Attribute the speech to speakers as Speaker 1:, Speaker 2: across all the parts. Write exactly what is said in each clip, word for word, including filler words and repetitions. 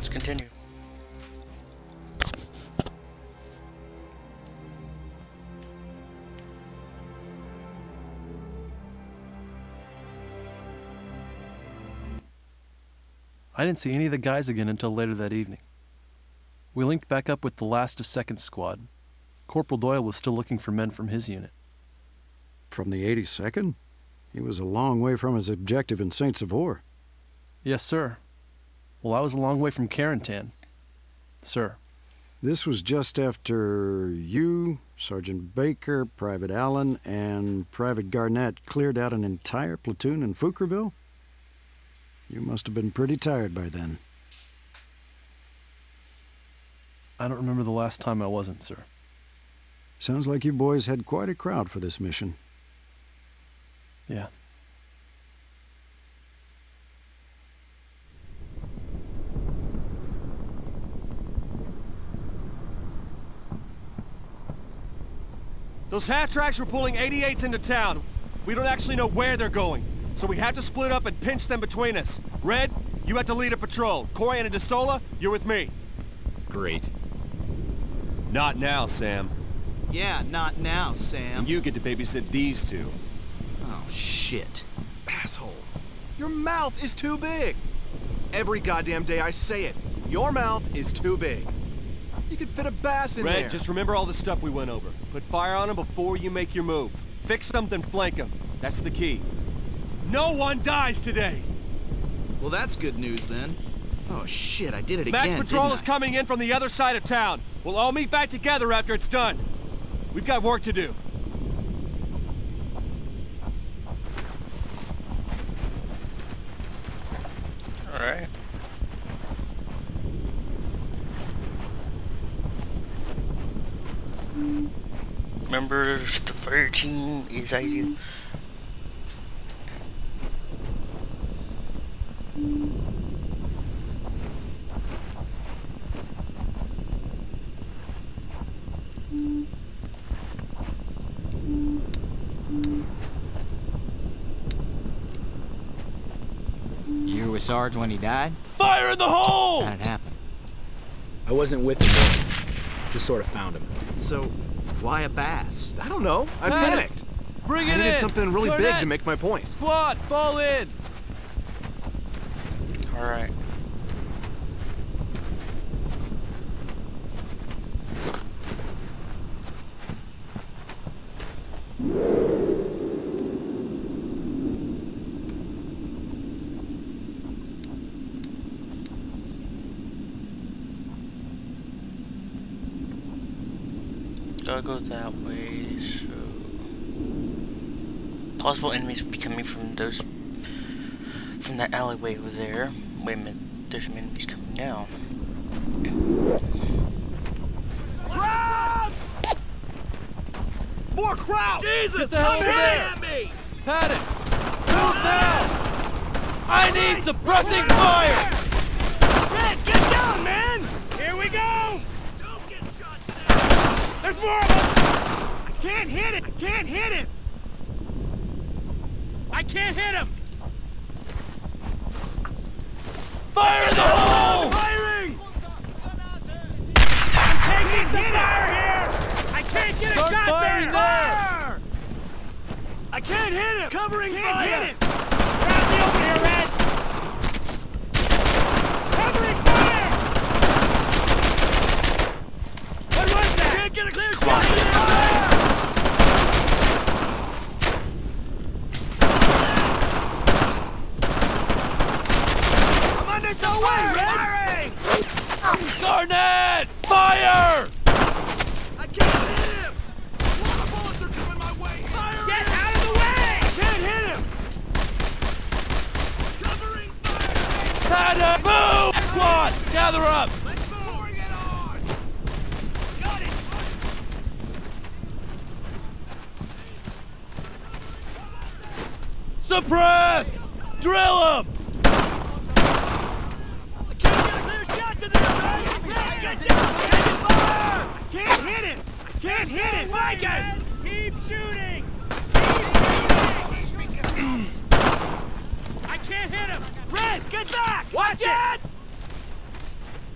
Speaker 1: continue.
Speaker 2: I didn't see any of the guys again until later that evening. We linked back up with the last of Second Squad. Corporal Doyle was still looking for men from his unit.
Speaker 3: From the eighty-second? He was a long way from his objective in Saint Savor.
Speaker 2: Yes, sir. Well, I was a long way from Carentan. Sir.
Speaker 3: This was just after you, Sergeant Baker, Private Allen, and Private Garnett cleared out an entire platoon in Fouquerville? You must have been pretty tired by then.
Speaker 2: I don't remember the last time I wasn't, sir.
Speaker 3: Sounds like you boys had quite a crowd for this mission.
Speaker 2: Yeah.
Speaker 4: Those half tracks were pulling eighty-eights into town. We don't actually know where they're going, so we have to split up and pinch them between us. Red, you have to lead a patrol. Corian and DeSola, you're with me.
Speaker 5: Great.
Speaker 4: Not now, Sam.
Speaker 6: Yeah, not now, Sam.
Speaker 4: And you get to babysit these two.
Speaker 6: Oh, shit.
Speaker 7: Asshole. Your mouth is too big. Every goddamn day I say it. Your mouth is too big. You could fit a bass in
Speaker 4: Red,
Speaker 7: there.
Speaker 4: just remember all the stuff we went over. Put fire on them before you make your move. Fix them, then flank them. That's the key. No one dies today!
Speaker 6: Well, that's good news, then. Oh, shit, I did it
Speaker 4: Max
Speaker 6: again,
Speaker 4: Patrol
Speaker 6: didn't
Speaker 4: is
Speaker 6: I?
Speaker 4: coming in from the other side of town. We'll all meet back together after it's done. We've got work to do.
Speaker 1: All right. Remember, the fire team is ideal.
Speaker 8: You were with Sarge when he died?
Speaker 4: Fire in the hole!
Speaker 8: How'd it happen?
Speaker 5: I wasn't with him, just sort of found him.
Speaker 6: So, why a bass?
Speaker 7: I don't know. I
Speaker 4: Panic.
Speaker 7: panicked.
Speaker 4: Bring
Speaker 7: I
Speaker 4: it
Speaker 7: needed
Speaker 4: in!
Speaker 7: something really
Speaker 4: Garnett.
Speaker 7: big to make my point.
Speaker 4: Squad, fall in!
Speaker 1: All right. Gotta go that way, so... Possible enemies will be coming from those... from that alleyway over there. Wait a minute, there's some enemies coming now.
Speaker 7: Crowd! More crowd! Jesus!
Speaker 4: Get the hell over there!
Speaker 7: At me!
Speaker 4: Paddock! Move now! I need suppressing fire!
Speaker 7: Red, get down, man! Here we go! Don't get shot today! There's more of them! I can't hit it! I can't hit it! I can't hit him! Fire in the hole! Firing! I'm taking some fire here! I can't get a
Speaker 4: Start
Speaker 7: shot
Speaker 4: firing
Speaker 7: there!
Speaker 4: there.
Speaker 7: Fire! I can't hit him! Covering can't fire! Hit it!
Speaker 4: Grab me over here, Red!
Speaker 7: Covering fire! What was that? Can't get a clear shot! Fire! I'm under some way, Red!
Speaker 4: Garnett! Fire!
Speaker 7: I can't hit him! A lot of bullets are coming my way! Fire! Get out of the way! Can't hit him! Covering fire!
Speaker 4: Paddock, move! Squad, gather up!
Speaker 7: Let's move! Pouring it on! Got it!
Speaker 4: Suppress! Drill them!
Speaker 7: I can't get a clear shot to them, man! Get down! Taking fire! I can't hit it! I can't hit it! Like it! Keep shooting! Keep shooting! I can't hit him! Red, get back! Watch it!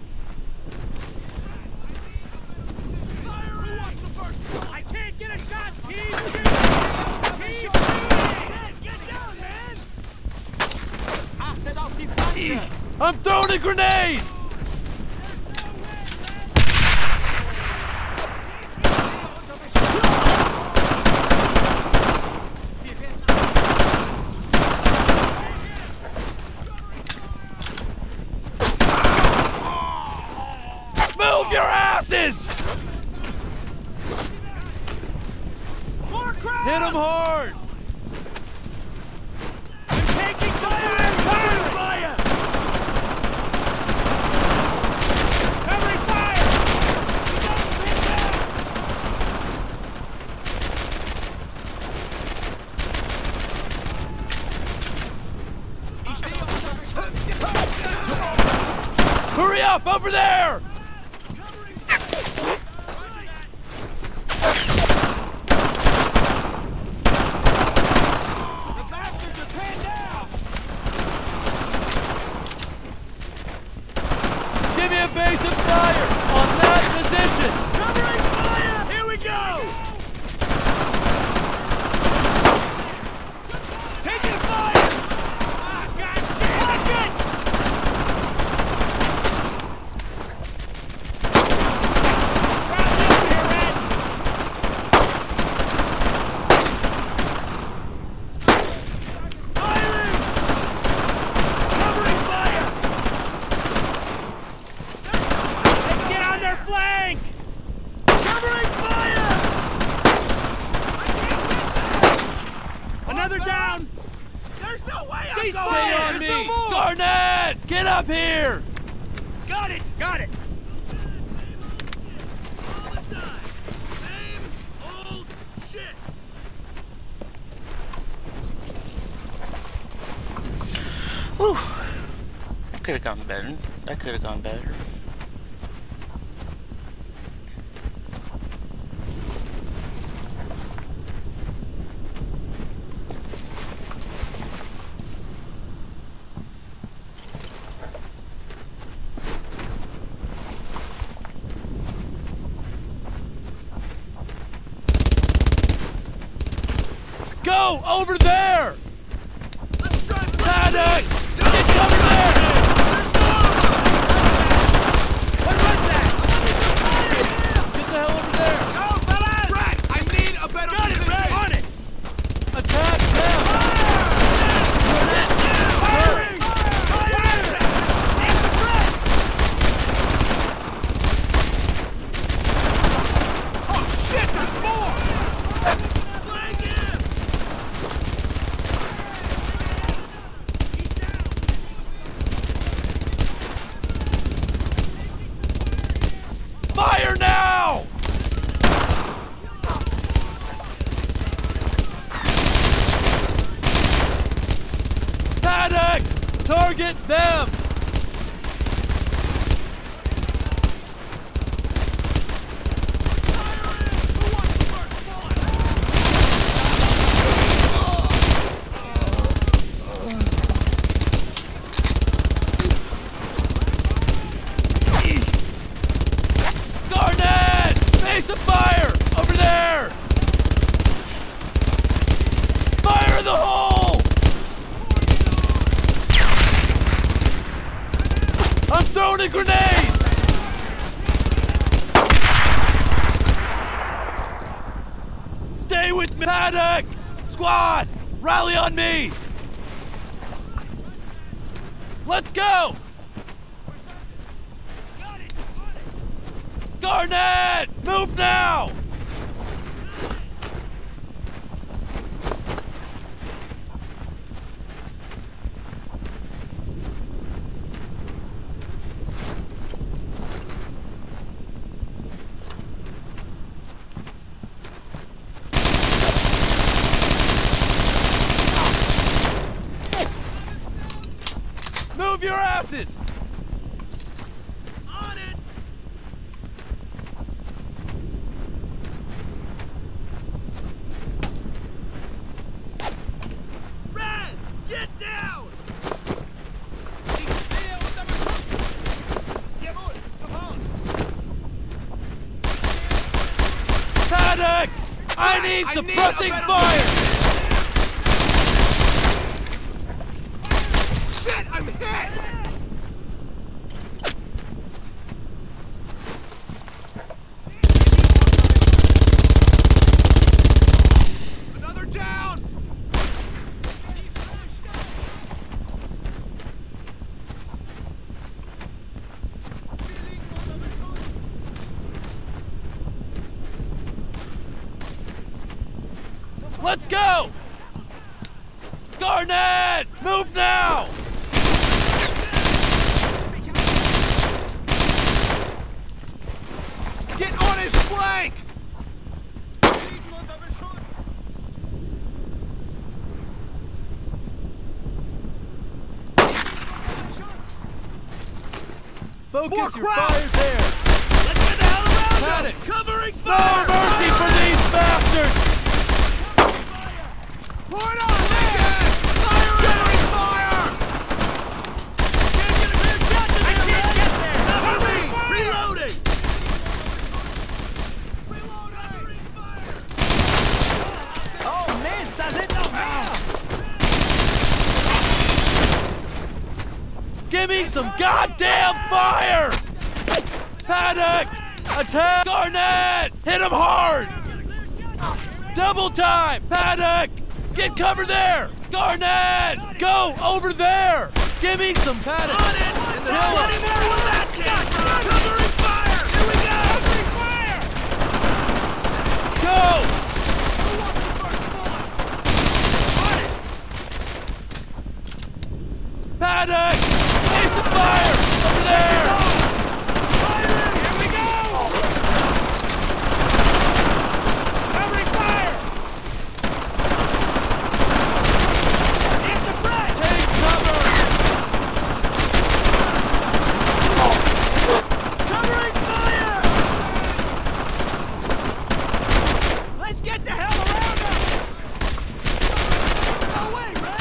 Speaker 2: I'm throwing a grenade! Move your asses! Hit him hard!
Speaker 7: I'm taking fire! Covering fire! Covering fire!
Speaker 2: Hurry up! Over there! Give me a base of fire on that position!
Speaker 7: Covering fire! Here we go! Taking fire! Ah, God damn! Watch it! Crowd down here, Red! Firing! Covering fire! Let's get on their flank! Covering fire! Another down! There's no way I'm
Speaker 2: Stay on
Speaker 7: There's
Speaker 2: me!
Speaker 7: no more!
Speaker 2: Garnett! Get up here!
Speaker 7: Got it! Got it!
Speaker 6: All the time. Same old shit.
Speaker 1: Whew. That could have gone better. That could have gone better.
Speaker 2: Go! Over there!
Speaker 6: Let's try
Speaker 2: Paddock! Get cover there!
Speaker 7: What was that?
Speaker 2: Get the hell over there!
Speaker 7: Go, fellas!
Speaker 6: Brad, I need a better
Speaker 7: Got it,
Speaker 6: position.
Speaker 7: Red! On it!
Speaker 2: Attack them!
Speaker 7: Firing! Firing! Take the press!
Speaker 6: Oh shit, there's more! Flank him!
Speaker 2: Fire now! Paddock! Target them! Garnett! Base of fire! Over there! Fire in the hole! I'm throwing a grenade! Stay with me, Paddock! Squad! Rally on me! Let's go! Garnett! Move now! Move your asses!
Speaker 6: On it! Red, get down!
Speaker 2: Paddock! I need
Speaker 6: I need
Speaker 2: suppressing
Speaker 6: a better
Speaker 2: fire!
Speaker 6: Shit, I'm hit!
Speaker 7: Let's go! Garnett! Move now!
Speaker 6: Get on his flank!
Speaker 7: Focus
Speaker 6: More
Speaker 7: your
Speaker 6: crowds!
Speaker 7: fire there!
Speaker 6: Let's get the hell around
Speaker 7: Panic!
Speaker 6: them! Covering
Speaker 7: No
Speaker 6: fire!
Speaker 7: mercy for these bastards!
Speaker 6: Pour it on! Fire! Covering fire! Can't get a clear shot to them! I can't get there! Cover me! Reloading! Reloading! Oh, miss! Does it not
Speaker 7: Give me some goddamn fire! Paddock! Attack Garnett! Hit him hard! Double time! Paddock! Get cover there! Garnett! Go over there! Give me some Paddock!
Speaker 6: on it!
Speaker 7: In the
Speaker 6: How
Speaker 7: hill!
Speaker 6: many more will that take? Covering fire! Here we go!
Speaker 7: Go! Paddock! Place of fire! Over there!
Speaker 6: Firing! Here we go! Covering fire! It's a press!
Speaker 7: Take cover!
Speaker 6: Covering fire! Let's get the hell around them! No way, Red!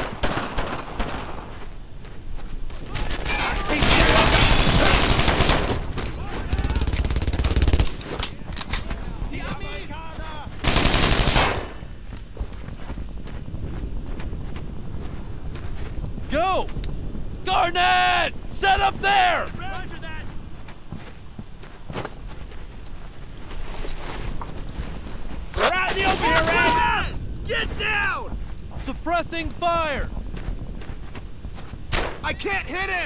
Speaker 7: Go! Garnett! Set up there!
Speaker 6: Roger that! We're out in the open here, Red! Get down!
Speaker 7: Suppressing fire!
Speaker 6: I can't hit him!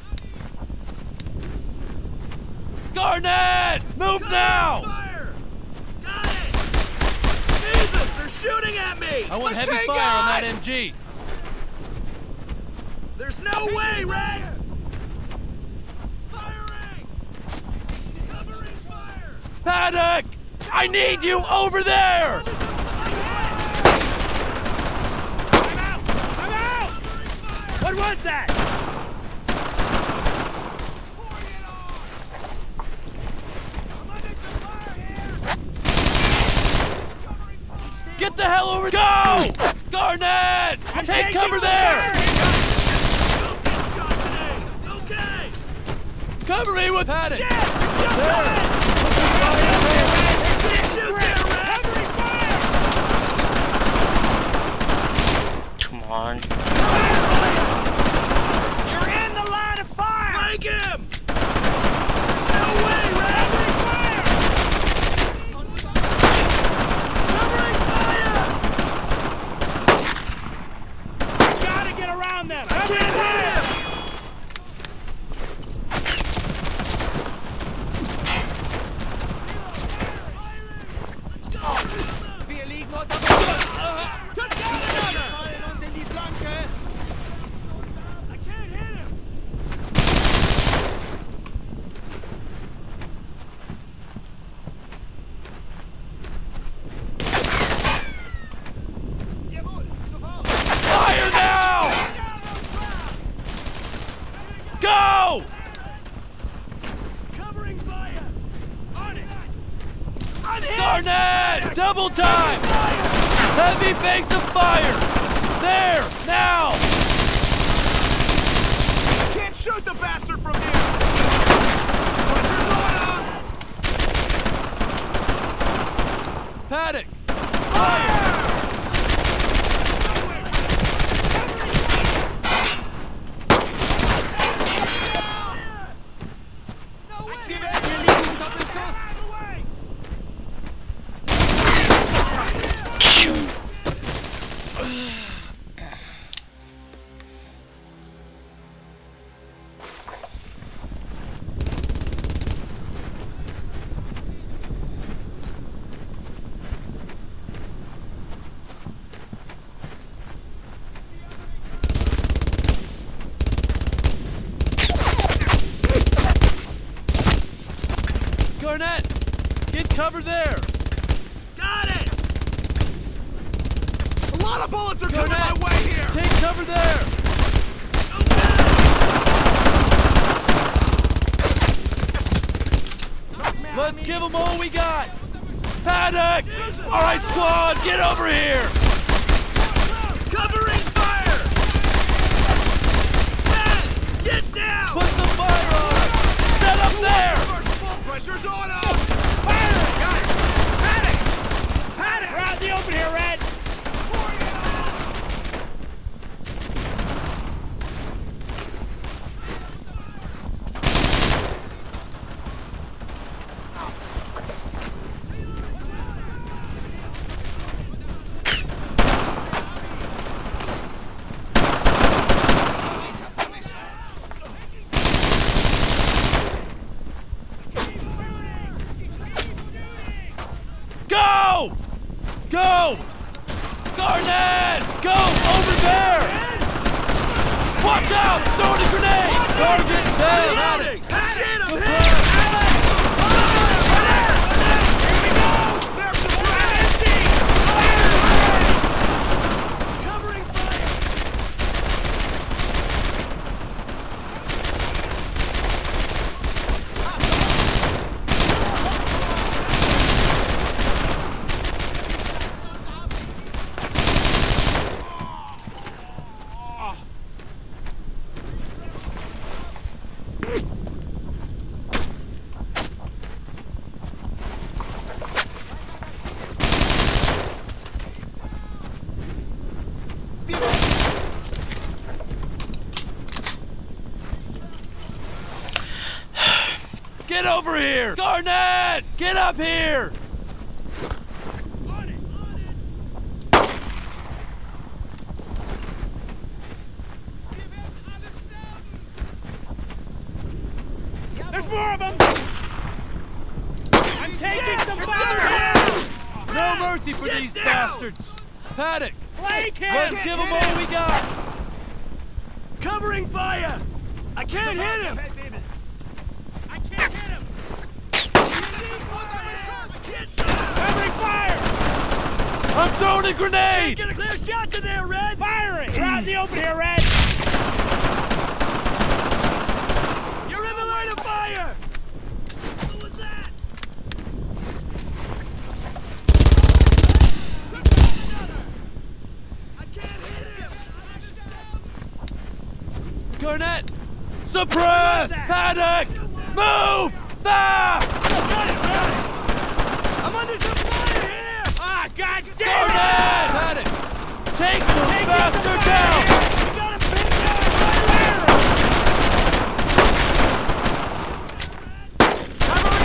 Speaker 7: Garnett! Move now!
Speaker 6: Fire! Got it! Jesus, they're shooting at me!
Speaker 7: I want
Speaker 6: Machine
Speaker 7: heavy fire
Speaker 6: gun!
Speaker 7: on that M G.
Speaker 6: There's no way, Ray! Firing! Covering fire!
Speaker 7: Paddock! I need you over there!
Speaker 6: I'm out! I'm out! What was that? Pouring it on! I'm under some fire here! Covering fire!
Speaker 7: Get the hell over! Go! Garnett!
Speaker 6: I'm
Speaker 7: Take
Speaker 6: taking
Speaker 7: cover
Speaker 6: the
Speaker 7: there!
Speaker 6: fire! Don't get shot today! Okay!
Speaker 7: Cover me with Paddock!
Speaker 6: Shit! It's still
Speaker 7: There.
Speaker 6: coming! Shoot there, Red! Covering fire!
Speaker 1: Come on.
Speaker 6: You're in the line of fire! Flank him! There's no way, Red! Covering fire! Gotta get around them! I can't hit him! Took down another! I can't hit him!
Speaker 7: Fire now! Go!
Speaker 6: Covering fire! On it! I'm hit!
Speaker 7: Garnett! Double time! Heavy banks of fire! There! Now!
Speaker 6: Can't shoot the bastard from here! Pressure's on him!
Speaker 7: Paddock! Fire!
Speaker 6: No way!
Speaker 7: Garnett! Get cover there!
Speaker 6: Got it! A lot of bullets are
Speaker 7: Garnett,
Speaker 6: coming my way here!
Speaker 7: Take cover there! Let's give them all we got! Paddock! All right, squad, get over here!
Speaker 6: Covering fire! Man, get down!
Speaker 7: Put some fire on! Set up there!
Speaker 6: Pressure's on us! Fire! Got it! Paddock! Paddock! We're out in the open here, Red!
Speaker 7: Go! Go! Garnett! Go! Over there! Watch out! Throwing a grenade! Sergeant Bell!
Speaker 6: Reloading! Hit him!
Speaker 7: Superb.
Speaker 6: Hit him! Here we go! There's some grenades! Covering fire!
Speaker 7: Get over here! Garnett! Get up here!
Speaker 6: There's more of them! I'm taking some fire!
Speaker 7: No mercy for
Speaker 6: Get
Speaker 7: these
Speaker 6: down!
Speaker 7: bastards! Paddock!
Speaker 6: Flank him!
Speaker 7: Let's give them all we got!
Speaker 6: Covering fire! I can't hit him! I can't hit him! Covering fire!
Speaker 7: I'm throwing a grenade!
Speaker 6: Get a clear shot to there, Red! Firing! We're out in the open here, Red! You're in the line of fire! What was that? I can't hit him!
Speaker 7: Garnett! Suppress! Paddock! Move! Fast!
Speaker 6: Got it, got it! I'm under some fire here! Ah, God damn it!
Speaker 7: Garnett! Paddock! Take this
Speaker 6: Take
Speaker 7: bastard down!
Speaker 6: We got him pinned down right there! Covering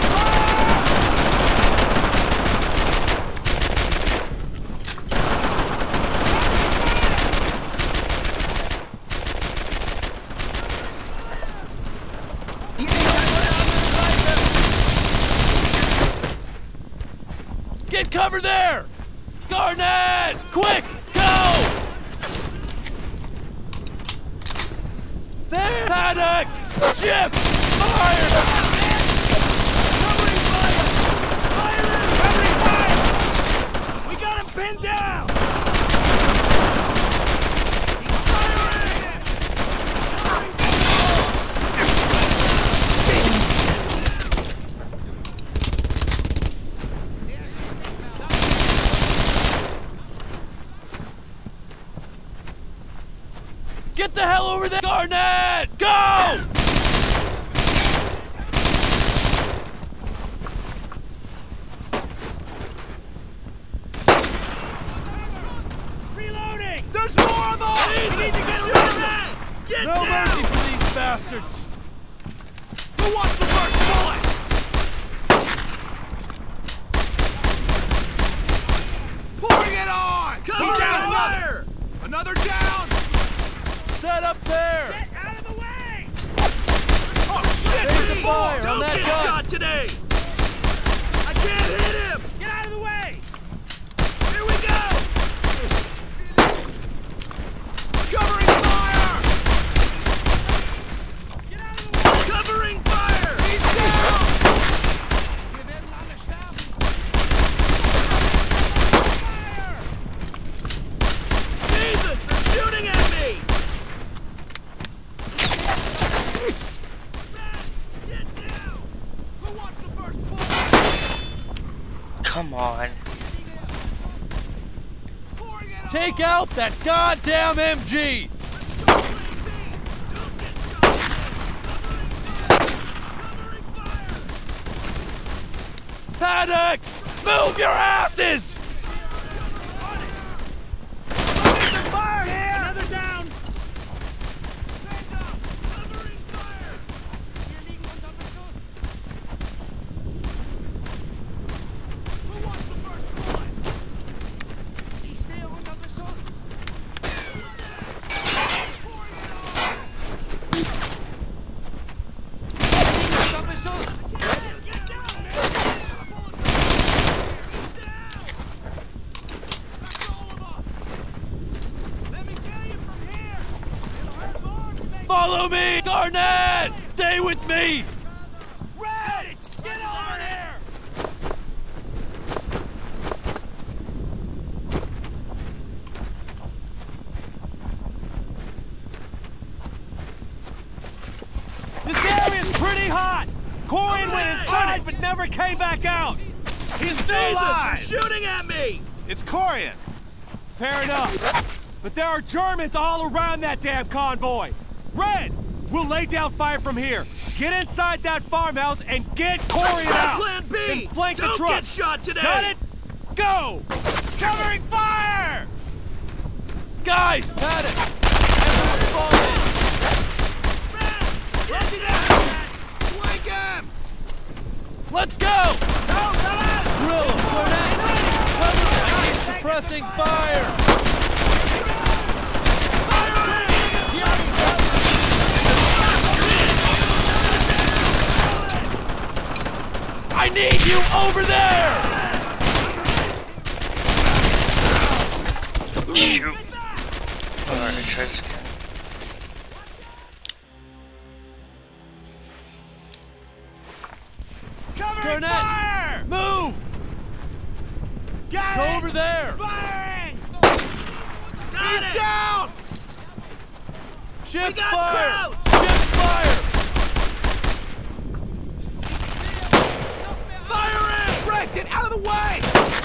Speaker 7: Get cover there! Garnett! Quick! Go! There! Paddock! Ship! Fire!
Speaker 6: Covering fire! Fire! Covering fire! We got him pinned down!
Speaker 7: Get the hell over there! Garnett! Go!
Speaker 6: Reloading! There's more of them! We need to get rid of that! Get
Speaker 7: No
Speaker 6: down!
Speaker 7: mercy for these bastards!
Speaker 6: Who wants the first bullet? Pouring it on! He's down another! Another down!
Speaker 7: Set up there!
Speaker 6: Get out of the way! Oh,
Speaker 7: Raise the
Speaker 6: shit!
Speaker 7: fire on
Speaker 6: Don't
Speaker 7: that
Speaker 6: get
Speaker 7: gun.
Speaker 6: shot today! I can't hit him! Get out of the way! Here we go! Covering fire! Get out of the way! Covering fire! He's down!
Speaker 1: come on.
Speaker 7: Take out that goddamn M G! Paddock! Move your asses!
Speaker 6: Fire here! Another down! Who wants the first one? Ich stehe unter Beschuss! Unter Beschuss!
Speaker 7: Follow me! Garnett! Stay with me!
Speaker 6: Red! Get over here!
Speaker 4: This area's pretty hot! Corian went inside but never came back out! He's still alive!
Speaker 7: Shooting at me!
Speaker 4: It's Corian! Fair enough. But there are Germans all around that damn convoy! Red! We'll lay down fire from here. Get inside that farmhouse and get Corian out!
Speaker 7: Plan B!
Speaker 4: Then flank
Speaker 7: Don't
Speaker 4: the truck!
Speaker 7: get shot today!
Speaker 4: Got it? Go! Covering fire!
Speaker 7: Guys, Paddock! Everyone fall in!
Speaker 6: Flank him!
Speaker 7: Let's go! Drill him, Garnett! Cover him! I keep suppressing fire! I need you over there!
Speaker 1: Shoot. Alright, try this again.
Speaker 6: Covering
Speaker 7: Garnett!
Speaker 6: fire!
Speaker 7: Move!
Speaker 6: Got
Speaker 7: Go
Speaker 6: it!
Speaker 7: over there!
Speaker 6: Firing!
Speaker 7: Got
Speaker 6: He's
Speaker 7: it!
Speaker 6: down!
Speaker 7: Shift
Speaker 6: got
Speaker 7: fire!
Speaker 6: crowd!
Speaker 7: Shift fire!
Speaker 6: Fire in! Greg, get out of the way!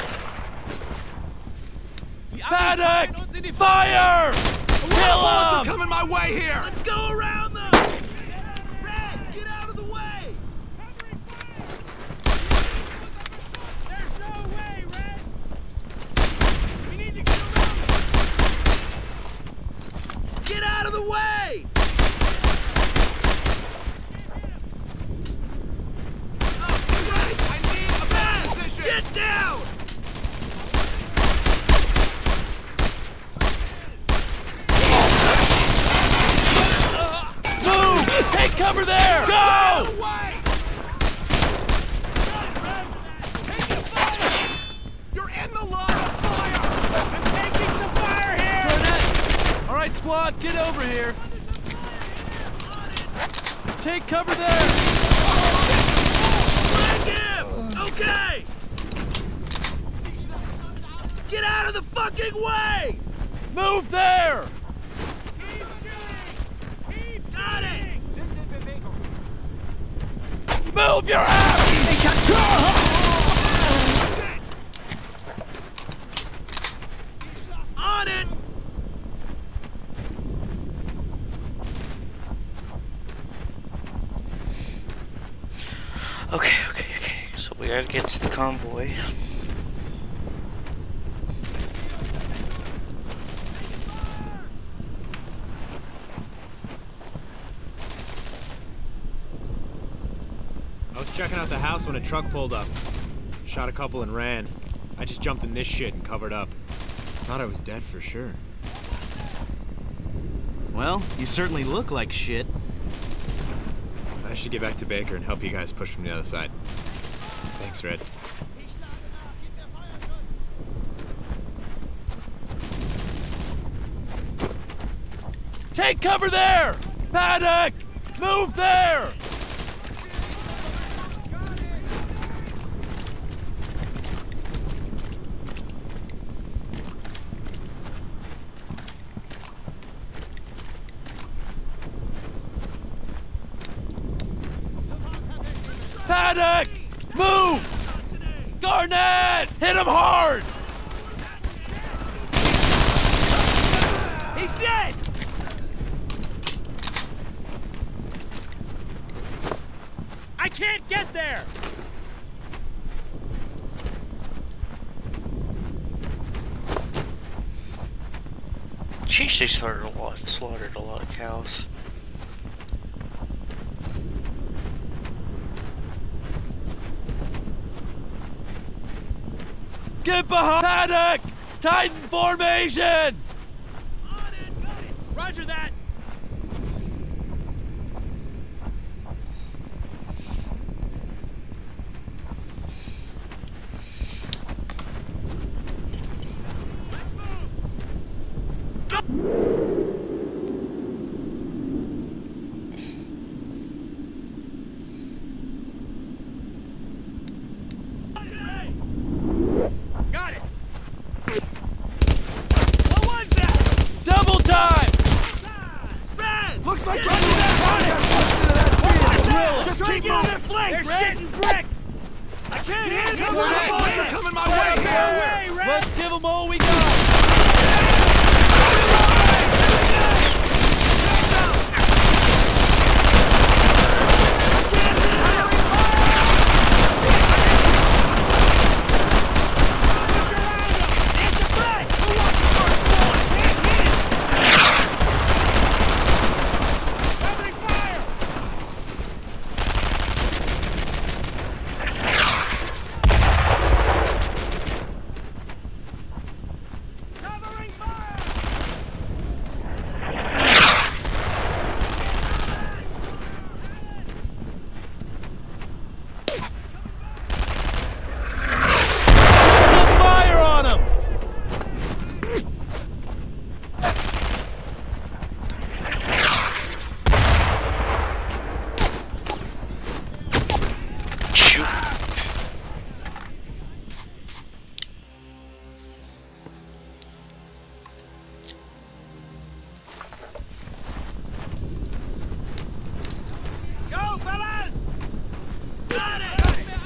Speaker 7: Paddock! Fire! Kill
Speaker 6: Bullets are
Speaker 7: him!
Speaker 6: coming my way here! Let's go around them! Red, get out of the way! There's no way, Red! We need to get around them! Get out of the way! Oh, Red, I need a bad position! Get down!
Speaker 7: Move! Take cover there! Go!
Speaker 6: You're in the line of fire! I'm taking some fire here!
Speaker 7: Garnett! All right, squad, get over here. Take cover there!
Speaker 6: Flank him! Okay! Get out of the fucking way!
Speaker 7: Move there!
Speaker 6: Got it!
Speaker 7: Move your ass!
Speaker 6: On it!
Speaker 1: Okay, okay, okay. So we gotta get to the convoy.
Speaker 5: I was checking out the house when a truck pulled up. Shot a couple and ran. I just jumped in this shit and covered up. Thought I was dead for sure.
Speaker 9: Well, you certainly look like shit.
Speaker 5: I should get back to Baker and help you guys push from the other side. Thanks, Red.
Speaker 7: Take cover there! Paddock! Move there! Paddock! Move! Garnett! Hit him hard!
Speaker 6: He's dead! I can't get there!
Speaker 1: Jeez, they slaughtered a lot, slaughtered a lot of cows.
Speaker 7: Get behind! Paddock! Titan formation!
Speaker 6: On it, got it! Roger that! Got it! What was that?
Speaker 7: Double time!
Speaker 6: Red!
Speaker 3: Looks like
Speaker 6: Get
Speaker 3: you're
Speaker 6: to that
Speaker 3: that
Speaker 6: Just
Speaker 3: Just
Speaker 6: try to
Speaker 3: keep
Speaker 6: get on
Speaker 3: moving.
Speaker 6: their flank,
Speaker 5: They're
Speaker 6: Red!
Speaker 5: shitting bricks!
Speaker 6: I can't handle
Speaker 7: Red,
Speaker 6: the bullets
Speaker 7: Red,
Speaker 6: are coming my
Speaker 7: stay
Speaker 6: way
Speaker 7: up
Speaker 6: here!
Speaker 7: here.
Speaker 6: Way, Red!
Speaker 7: Let's give them all we got! Put fire on them!
Speaker 1: Shoot.
Speaker 6: Go, fellas! Got it!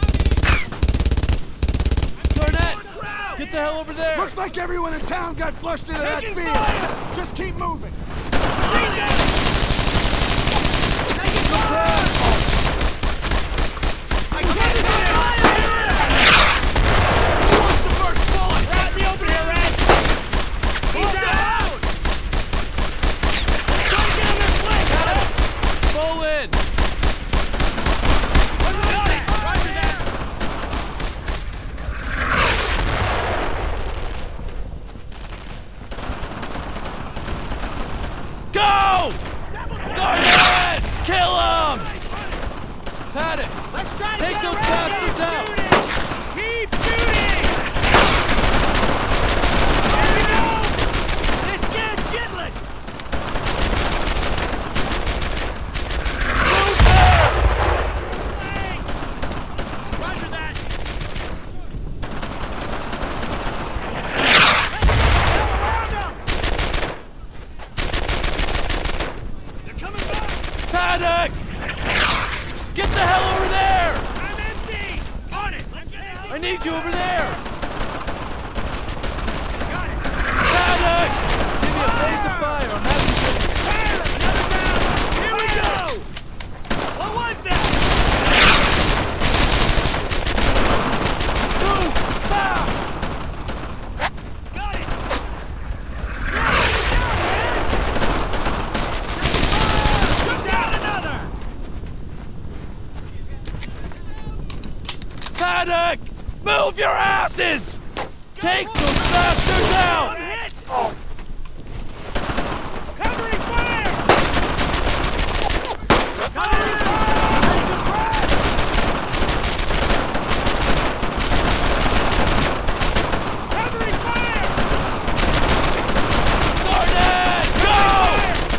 Speaker 7: Garnett! Get the hell over there!
Speaker 3: Looks like everyone in town got flushed into that
Speaker 6: Taking
Speaker 3: field.
Speaker 6: fire!
Speaker 3: Just keep moving.
Speaker 6: Machine gun! Taking fire! I can't get fire here! Who wants the first bullet? We're out in the open here, Red! He's down! Try to get on their flank!
Speaker 7: Fall in!
Speaker 6: Got it! Roger that!
Speaker 7: Go! Garnett! Kill him! Paddock!
Speaker 6: Let's try to
Speaker 7: Take
Speaker 6: get
Speaker 7: those
Speaker 6: around.
Speaker 7: bastards
Speaker 6: Keep
Speaker 7: out.
Speaker 6: shooting. Keep shooting! There we go! This guy's shitless!
Speaker 7: Move there!
Speaker 6: Roger that! They're coming back!
Speaker 7: Paddock! Get the hell over there!
Speaker 6: I'm empty! On it! Let's get out!
Speaker 7: I need you over there!
Speaker 6: Got it!
Speaker 7: Paddock! Give me a base of fire. I'm having to
Speaker 6: Fire! Another down! Here we go! What was that?
Speaker 7: move fast!
Speaker 6: Got it! Yeah, get down, man! Took down another!
Speaker 7: Paddock! Move your asses! Take those bastards
Speaker 6: I'm
Speaker 7: out!
Speaker 6: hit! Covering fire! Covering fire! Suppress! Covering fire!
Speaker 7: Garnett! Go!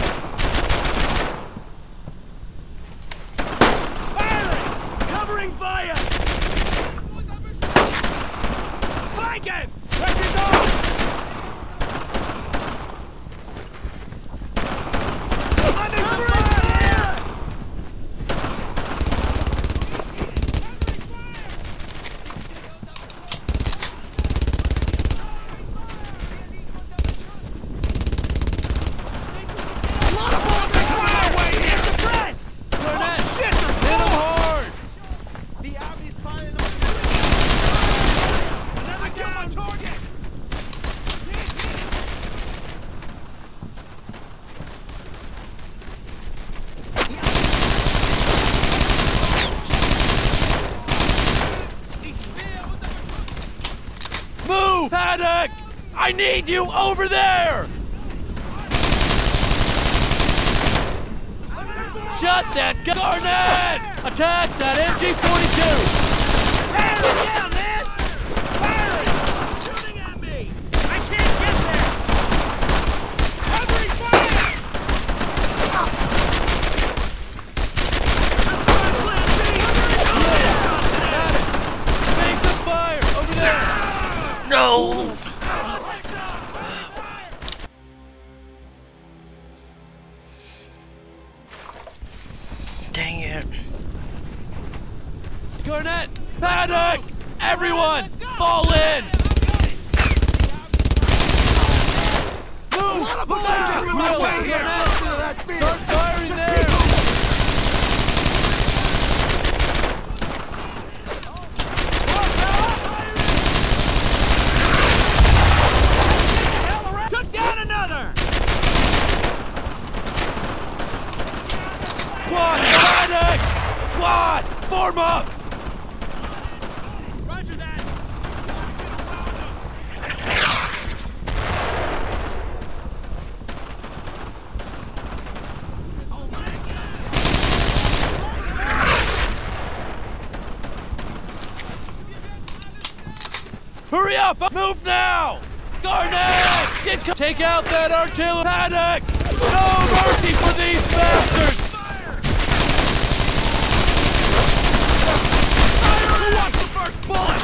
Speaker 6: Firing! Covering fire! Flank him! Pressure's on! Under some fire!
Speaker 7: Paddock! I need you over there! Shut that gun! Garnett! Attack that M G forty-two!
Speaker 6: Fire it down, man! Fire it! Shooting at me! I can't get there! Covering fire! Let's try plan B!
Speaker 7: Yes! Face some fire! Over there!
Speaker 1: No! Dang it.
Speaker 7: Garnett! Paddock! Everyone! Fall in! Move! Move out! Garnett! Start firing there!
Speaker 6: Took down another!
Speaker 7: Squad! Paddock! Squad! Form up!
Speaker 6: Roger that!
Speaker 7: Hurry up! Move now! Garnett! Get co- Take out that artillery! Paddock! No mercy for these bastards! Who wants the first bullet?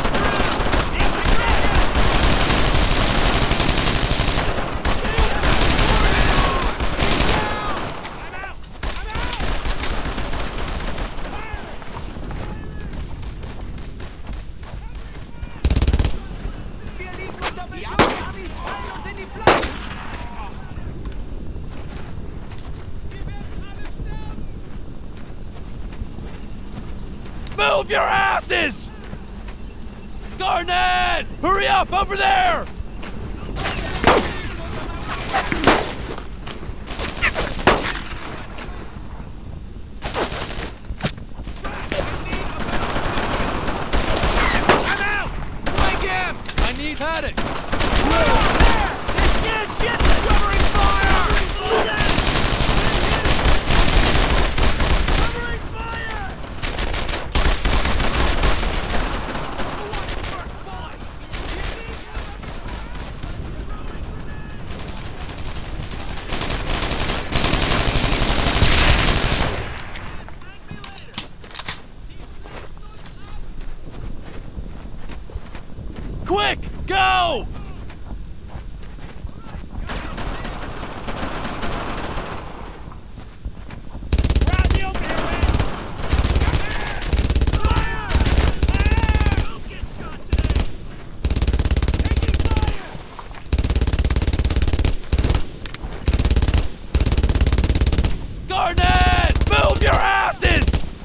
Speaker 7: Move your asses! Garnett! Hurry up, over there!
Speaker 6: I'm out! Flank him!
Speaker 7: I need Paddock!
Speaker 6: This shit! Covering fire! Covering fire!
Speaker 7: Quick, go!
Speaker 6: We're out in the open here, man! Fire! Fire! Don't get shot today! Taking fire!
Speaker 7: Garnett! Move your asses!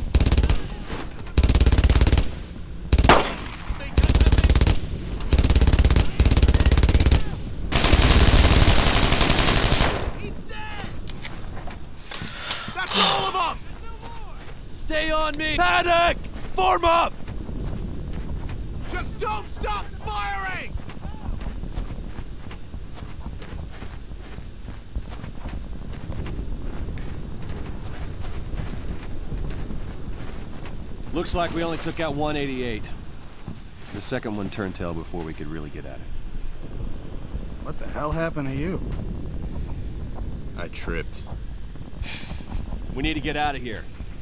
Speaker 6: He's dead! That's all of them!
Speaker 7: Stay on me! Paddock! Form up!
Speaker 6: Just don't stop firing!
Speaker 4: Looks like we only took out one eighty-eight. The second one turned tail before we could really get at it.
Speaker 3: What the hell happened to you?
Speaker 5: I tripped.
Speaker 4: We need to get out of here.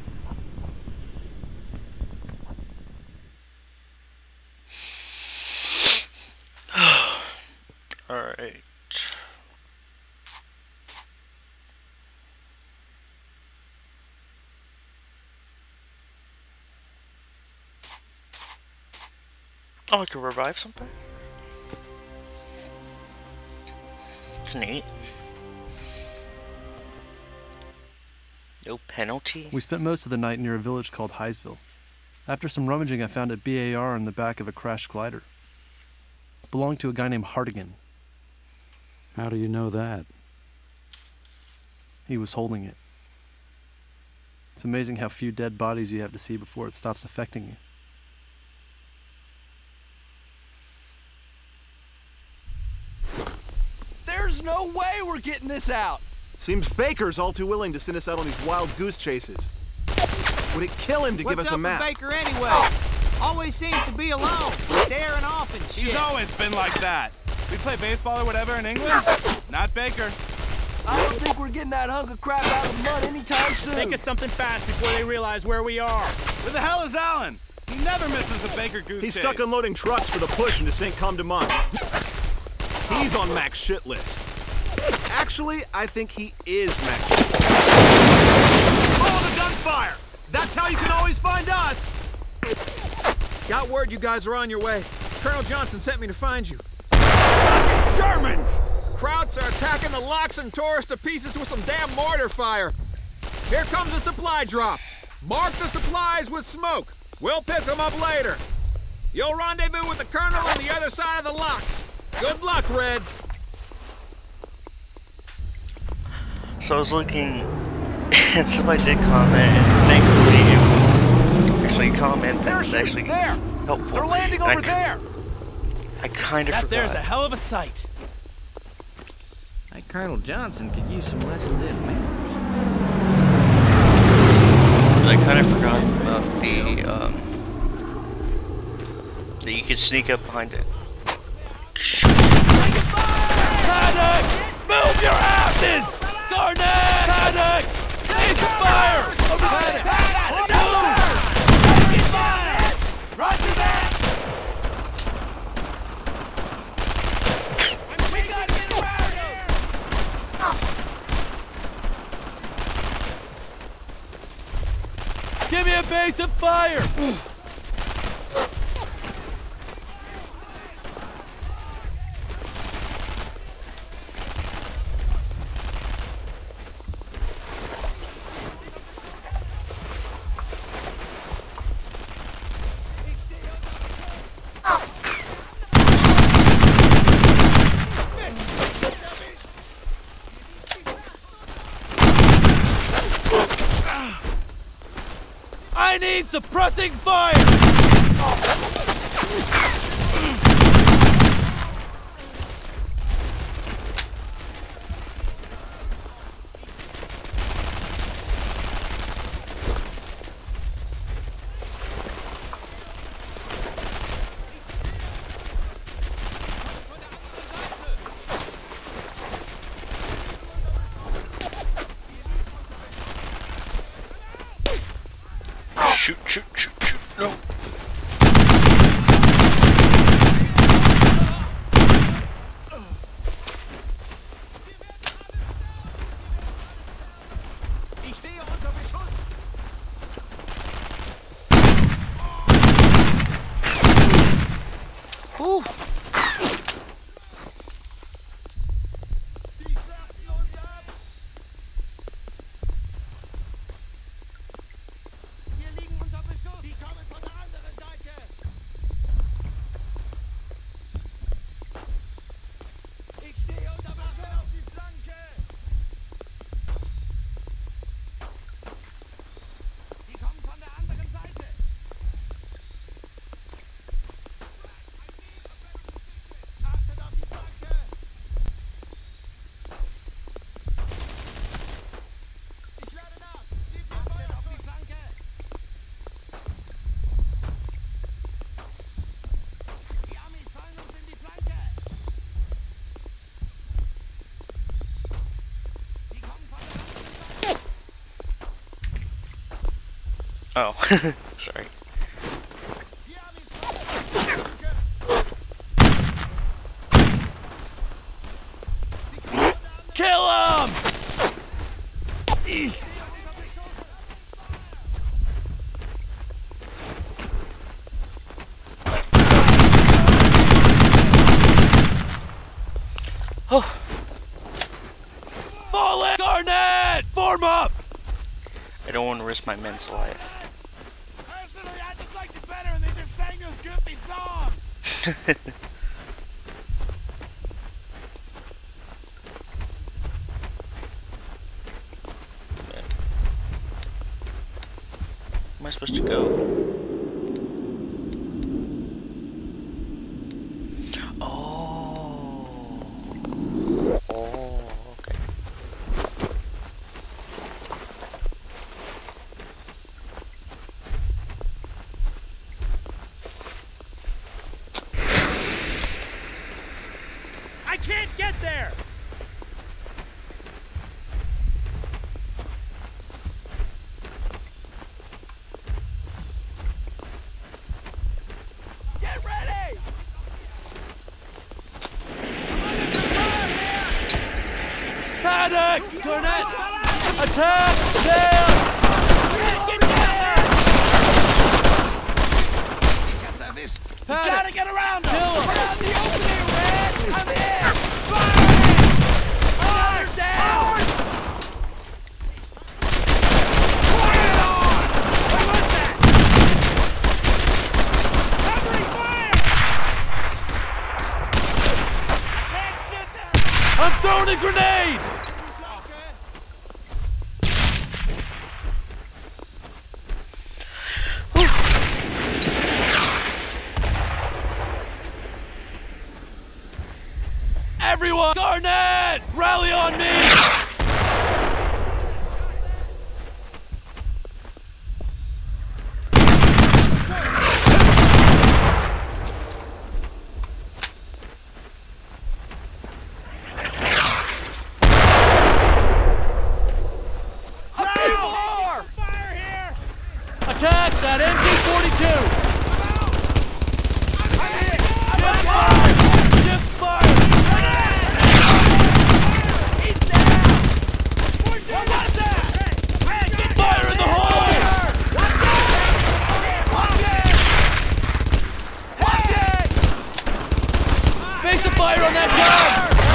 Speaker 1: Alright. Oh, I can revive something? It's neat. No penalty?
Speaker 2: We spent most of the night near a village called Heisville. After some rummaging, I found a B A R on the back of a crashed glider. It belonged to a guy named Hartigan.
Speaker 3: How do you know that?
Speaker 2: He was holding it. It's amazing how few dead bodies you have to see before it stops affecting you.
Speaker 7: no way we're getting this out.
Speaker 10: Seems Baker's all too willing to send us out on these wild goose chases. Would it kill him to
Speaker 8: What's
Speaker 10: give us
Speaker 8: up
Speaker 10: a map?
Speaker 8: with Baker anyway? Always seems to be alone, staring off and shit.
Speaker 6: He's always been like that. We play baseball or whatever in England. Not Baker.
Speaker 7: I don't think we're getting that hunk of crap out of the mud anytime soon.
Speaker 5: Think of something fast before they realize where we are.
Speaker 6: Where the hell is Alan? He never misses a Baker goose
Speaker 10: He's
Speaker 6: chase.
Speaker 10: stuck unloading trucks for the push into Saint Come de Mont. He's on Mac's shit list. Actually, I think he is Mac's shit list.
Speaker 4: Follow the gunfire! That's how you can always find us!
Speaker 11: Got word you guys are on your way. Colonel Johnson sent me to find you.
Speaker 4: Germans!
Speaker 11: Krauts are attacking the locks and tore us to pieces with some damn mortar fire. Here comes a supply drop. Mark the supplies with smoke. We'll pick them up later. You'll rendezvous with the colonel on the other side of the locks. Good luck, Red.
Speaker 1: So I was looking, and somebody did comment, and thankfully it was actually a comment that was actually
Speaker 4: there.
Speaker 1: helpful.
Speaker 4: They're landing
Speaker 1: And
Speaker 4: over
Speaker 1: I,
Speaker 4: there!
Speaker 1: I kind of
Speaker 7: That
Speaker 1: forgot.
Speaker 7: there's a hell of a sight.
Speaker 9: That Colonel Johnson could use some lessons in manners.
Speaker 1: I kind of forgot about the, um, that you could sneak up behind it.
Speaker 7: Panic! Move your asses! Garnett! Panic! Raise the fire! Over there! Panic! Move! Fire! Roger that! We gotta get around here! Give me a base of fire! I need suppressing fire!
Speaker 1: Shoot, shoot, shoot, shoot, no.
Speaker 11: Ich stehe unter Beschuss.
Speaker 1: Ooh. Oh, sorry.
Speaker 7: Kill him!
Speaker 1: Oh.
Speaker 7: Fall in! Garnett! Form up!
Speaker 1: I don't want to risk my men's life.
Speaker 6: Personally, I just liked it better and they just sang those goofy songs.
Speaker 1: Am I supposed to go? Oh. Oh.
Speaker 7: Paddock! Garnett! Attack! Down!
Speaker 6: Get down!
Speaker 7: Paddock!
Speaker 6: Gotta get around him!
Speaker 7: Kill him!
Speaker 6: Around the opening, Red! I'm here! Fire! Fire down! Quiet on! What was that? Covering fire! I can't sit there!
Speaker 7: I'm throwing a grenade! Everyone! Garnett! Rally on me! Attack that M G forty-two! Shift fire! Shift fire!
Speaker 6: He's down! What was that? Red, get
Speaker 7: Fire in the hole!
Speaker 6: Watch it! Watch it!
Speaker 7: Base of fire on that gun!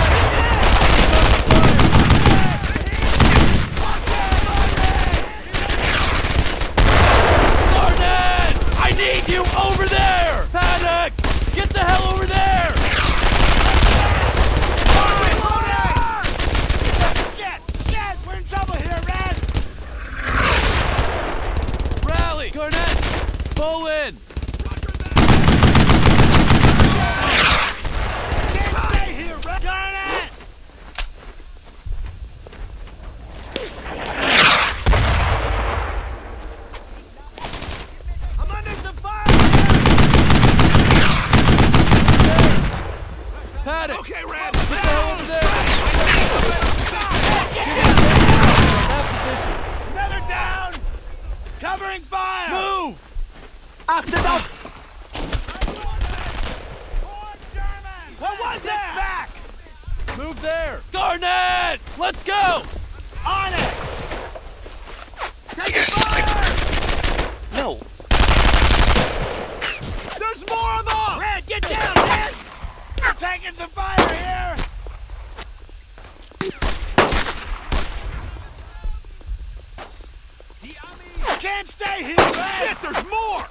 Speaker 7: Garnett! I need you over there! Paddock! Get the hell over there!
Speaker 6: Shit! Shit! We're in trouble here, Red!
Speaker 7: Rally! Garnett! Pull in!
Speaker 6: Can't stay here, Red! Garnett! I'm under some fire!
Speaker 7: Paddock!
Speaker 6: Okay, Red!
Speaker 7: Get the hell over there! That position!
Speaker 6: Another down! Covering fire!
Speaker 7: Move!
Speaker 6: Achtet auf! What was that? Back!
Speaker 7: Move there! Garnett! Let's go!
Speaker 6: On it! Take
Speaker 1: Yes,
Speaker 6: fire!
Speaker 1: sniper. No.
Speaker 6: There's more of them! Red, get down, Red! We're taking some fire here! I can't stay here, Red! Shit, there's more!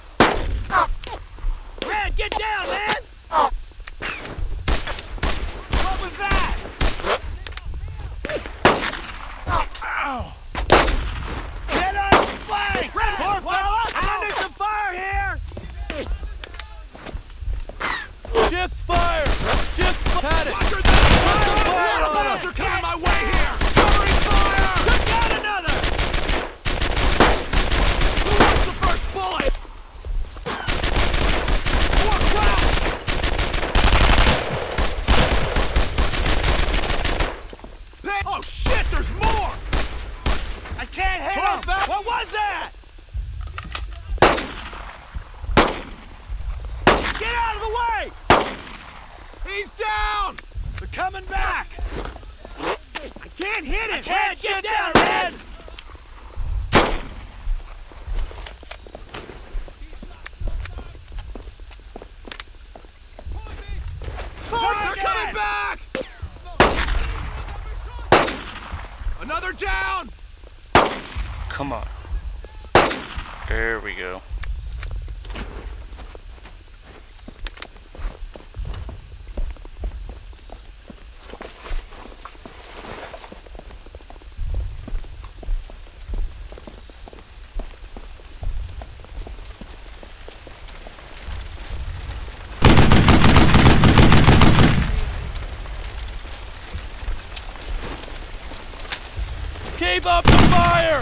Speaker 6: Red, get down, man! What was that? Ow! Get on the flank! Red, poor fella! I'm under some fire here!
Speaker 7: Shift fire! Shift Paddock!
Speaker 6: Roger
Speaker 7: Put some
Speaker 6: that!
Speaker 7: fire on
Speaker 6: Fire!
Speaker 7: him!
Speaker 6: They're coming my way here! Covering fire! Took down another! Who wants the first bullet? More crash! Hey, oh shit, there's more! I can't hit him! What was that? Get out of the way! He's down! They're coming back! I can't hit it! I can't get down, Red! They're coming back! Another down!
Speaker 1: Come on. There we go.
Speaker 7: Keep up the fire!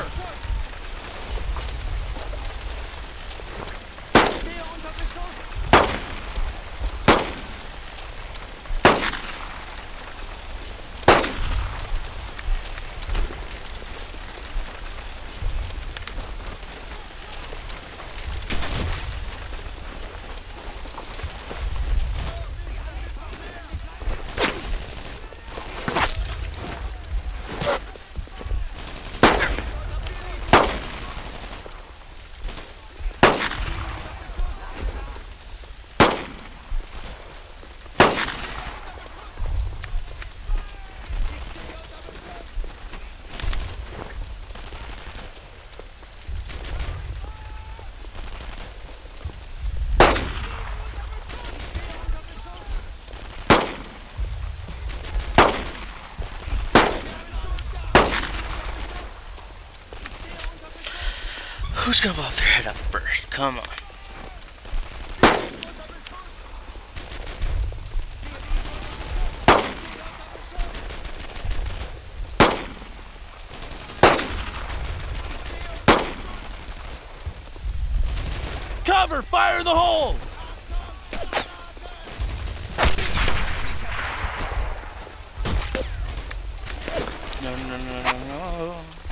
Speaker 1: Who's gonna pop their head up first? Come on.
Speaker 7: Cover! Fire in the hole!
Speaker 1: No, no, no, no, no.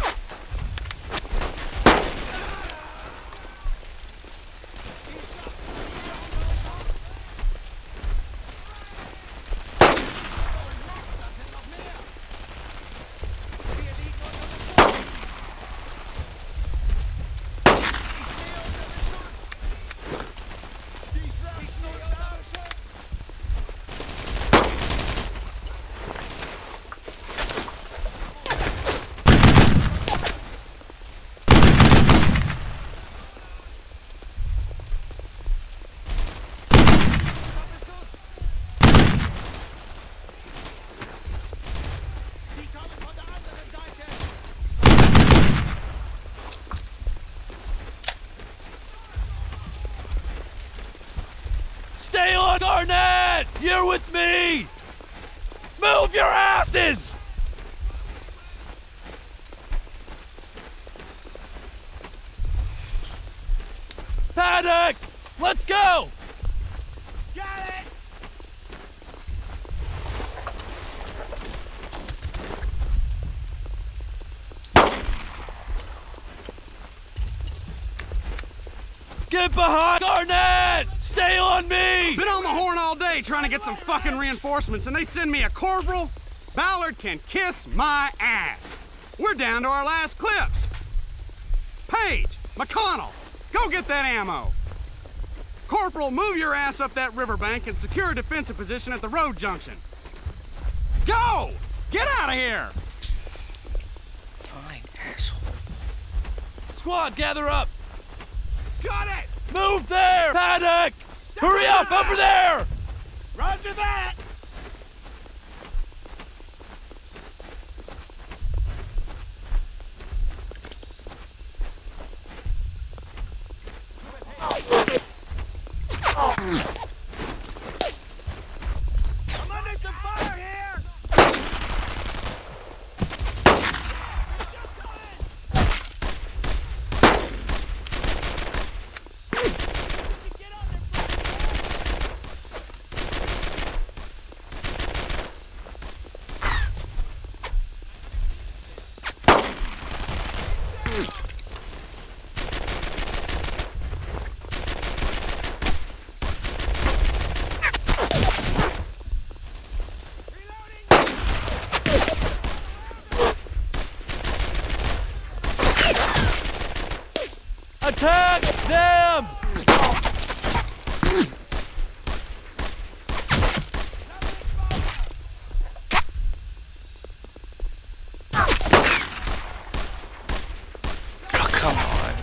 Speaker 7: Stay on, Garnett! You're with me! Move your asses! Paddock! Let's go!
Speaker 6: Got it!
Speaker 7: Get behind Garnett! Stay on me!
Speaker 12: Been on the horn all day trying to get some fucking reinforcements, and they send me a corporal? Ballard can kiss my ass. We're down to our last clips. Page, McConnell, go get that ammo. Corporal, move your ass up that riverbank and secure a defensive position at the road junction. Go! Get out of here!
Speaker 1: Fine, asshole.
Speaker 7: Squad, gather up!
Speaker 6: Got it!
Speaker 7: Move there! Paddock! Hurry up, over there!
Speaker 6: Roger that! I'm under some fire here!
Speaker 7: Attack them!
Speaker 1: Oh, come on.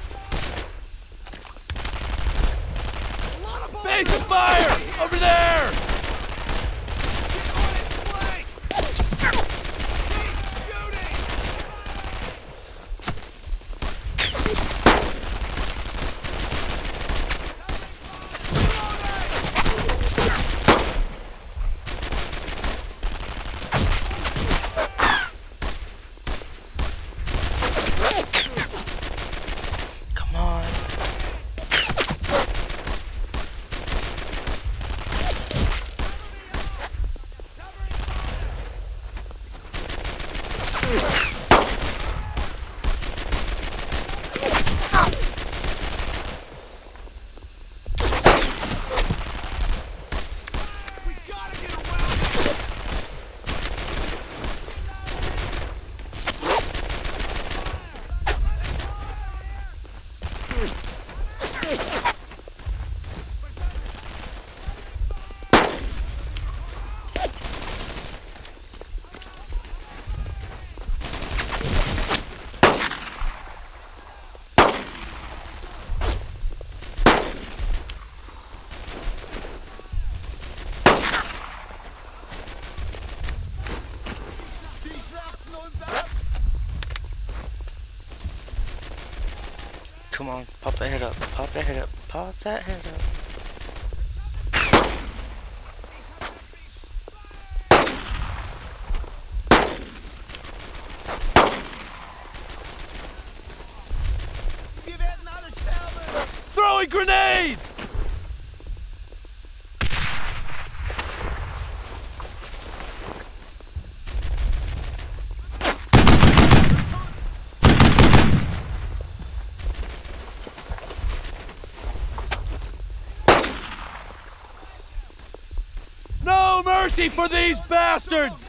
Speaker 7: Base of fire! Over there!
Speaker 1: Come on. Come on, pop that head up, pop that head up, pop that head up.
Speaker 7: Throwing grenade! No mercy for these bastards!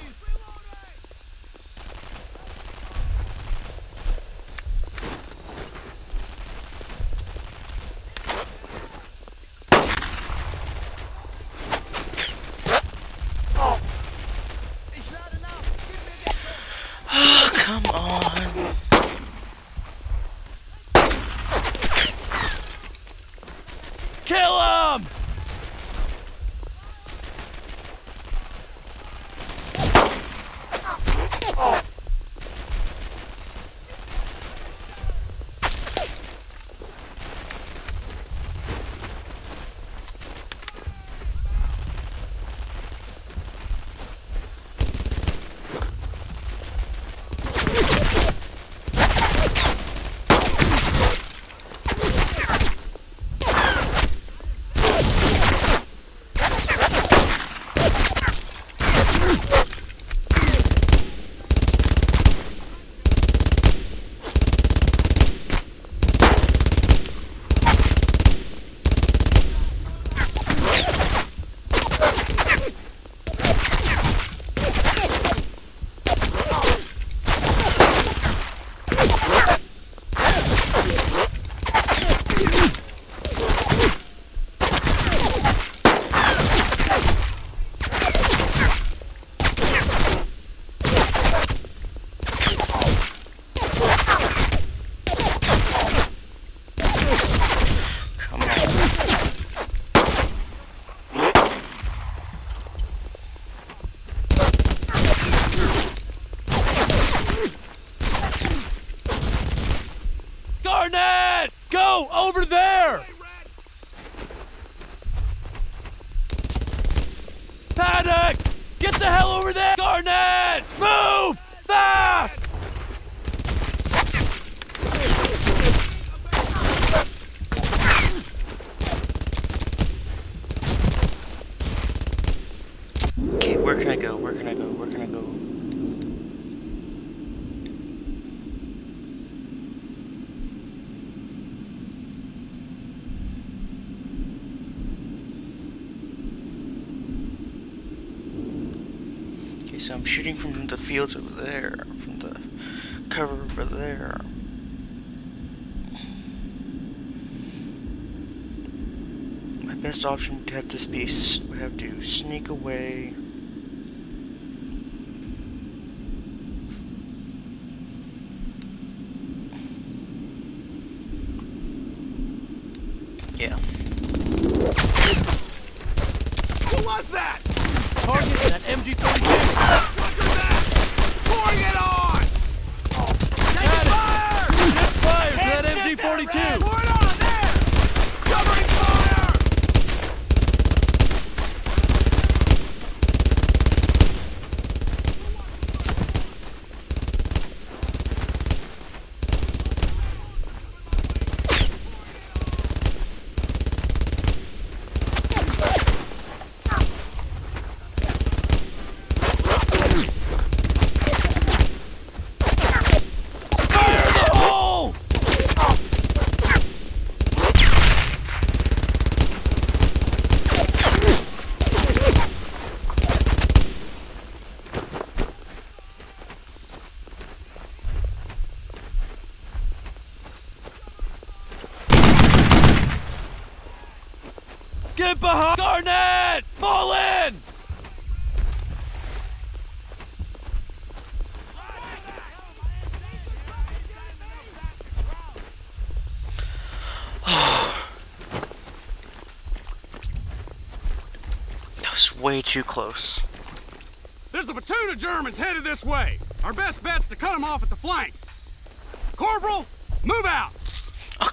Speaker 1: Oh, come on.
Speaker 7: Kill him! Garnett! Go! Over there! Paddock! Get the hell over there! Garnett! Move! Fast!
Speaker 1: Okay, where can I go? Where can I go? Where can I go? So I'm shooting from the fields over there, from the cover over there. My best option would have to be would have to sneak away. Yeah.
Speaker 6: Who was that?
Speaker 7: Target that M G forty-two!
Speaker 6: Roger that! Pouring it on! Taking fire!
Speaker 7: Hit fire to that M G forty-two!
Speaker 6: Pour it on there! Covering fire!
Speaker 7: Get behind! Garnett! Fall in!
Speaker 1: That was way too close.
Speaker 12: There's a platoon of Germans headed this way. Our best bet's to cut them off at the flank. Corporal, move out!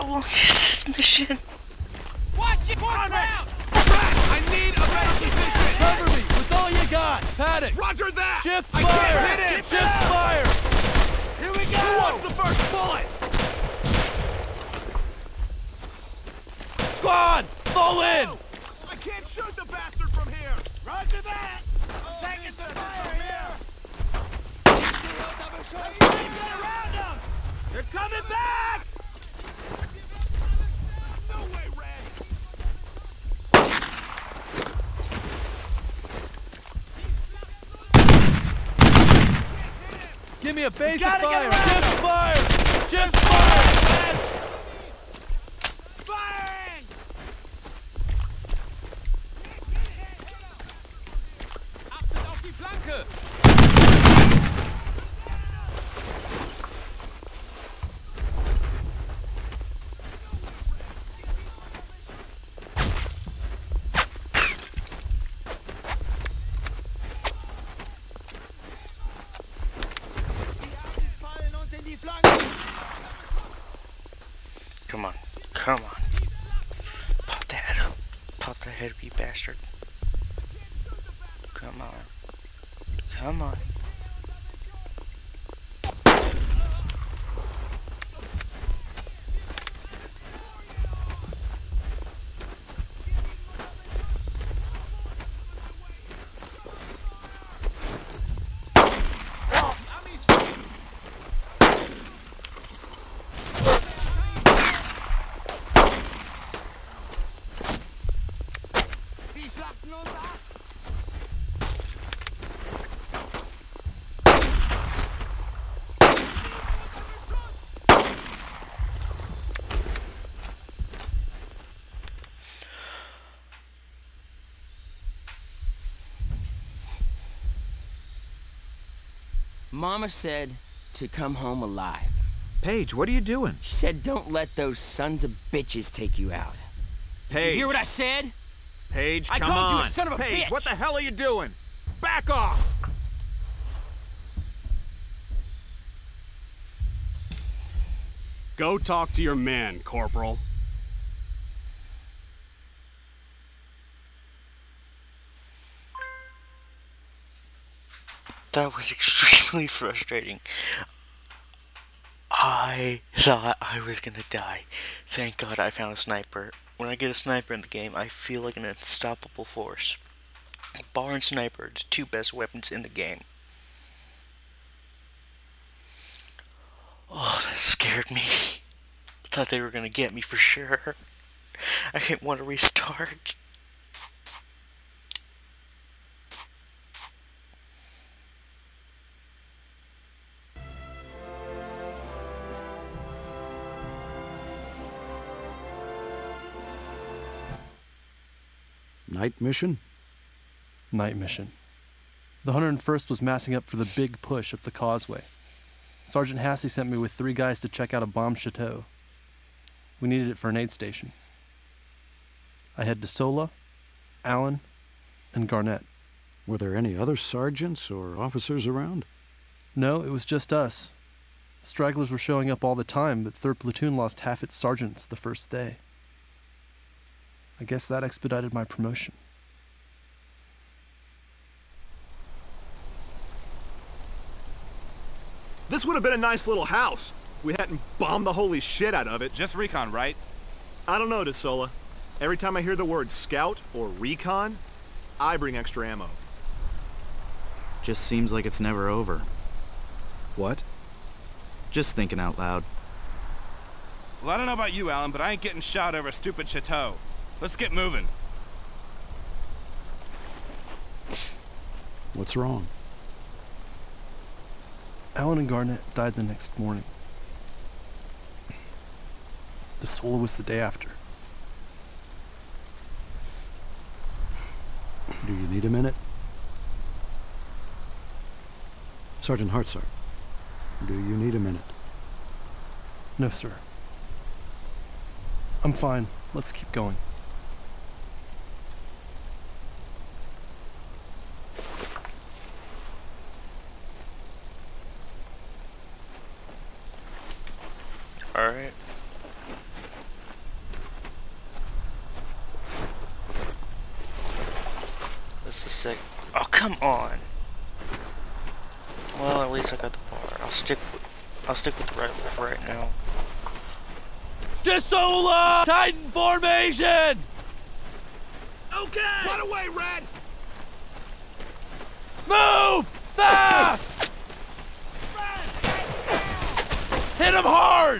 Speaker 1: long is this mission?
Speaker 6: Watch it! More ground!
Speaker 7: I need a better position! Cover me with all you got! Paddock!
Speaker 10: Roger that!
Speaker 7: Shift
Speaker 10: I
Speaker 7: fire!
Speaker 10: can't hit it!
Speaker 7: Shift fire!
Speaker 10: Here we go! Who wants the first bullet?
Speaker 7: Squad! Fall in!
Speaker 10: I can't shoot the bastard from here! Roger that! I'm taking some fire here! Get around them! They're coming back! No way, Red!
Speaker 7: Give me a base of
Speaker 10: gotta
Speaker 7: fire!
Speaker 10: get around
Speaker 7: Shift fire! Shift fire!
Speaker 10: Firing!
Speaker 6: Achtet auf die Flanke!
Speaker 1: Come on, come on. Pop that head up. Pop that head up, you bastard. Come on. Come on.
Speaker 13: Mama said to come home alive.
Speaker 11: Paige, what are you doing?
Speaker 13: She said don't let those sons of bitches take you out.
Speaker 11: Paige.
Speaker 13: Did you hear what I said?
Speaker 11: Paige,
Speaker 13: I
Speaker 11: come
Speaker 13: called
Speaker 11: on.
Speaker 13: you a son of a
Speaker 11: Paige,
Speaker 13: bitch.
Speaker 11: what the hell are you doing? Back off!
Speaker 12: Go talk to your men, Corporal.
Speaker 1: That was extremely frustrating. I thought I was gonna die. Thank God I found a sniper. When I get a sniper in the game, I feel like an unstoppable force. Bar and sniper, the two best weapons in the game. Oh, that scared me. I thought they were gonna get me for sure. I didn't want to restart.
Speaker 3: Night mission?
Speaker 2: Night mission. The one hundred first was massing up for the big push up the causeway. Sergeant Hassey sent me with three guys to check out a bomb chateau. We needed it for an aid station. I had DeSola, Allen, and Garnett.
Speaker 3: Were there any other sergeants or officers around?
Speaker 2: No, it was just us. Stragglers were showing up all the time, but third Platoon lost half its sergeants the first day. I guess that expedited my promotion.
Speaker 10: This would have been a nice little house. We hadn't bombed the holy shit out of it.
Speaker 4: Just recon, right?
Speaker 10: I don't know, DeSola. Every time I hear the word scout or recon, I bring extra ammo.
Speaker 9: Just seems like it's never over.
Speaker 10: What?
Speaker 9: Just thinking out loud.
Speaker 4: Well, I don't know about you, Alan, but I ain't getting shot over a stupid chateau. Let's get moving.
Speaker 3: What's wrong?
Speaker 2: Allen and Garnett died the next morning. DeSola was the day after.
Speaker 3: Do you need a minute? Sergeant Hartzart, do you need a minute?
Speaker 2: No, sir. I'm fine. Let's keep going.
Speaker 1: Alright. sec. Oh, come on. Well, at least I got the bar. I'll stick with, I'll stick with the rifle for right now.
Speaker 7: DeSola! Titan formation!
Speaker 6: Okay! Run away, Red!
Speaker 7: Move! Fast! Hit him hard!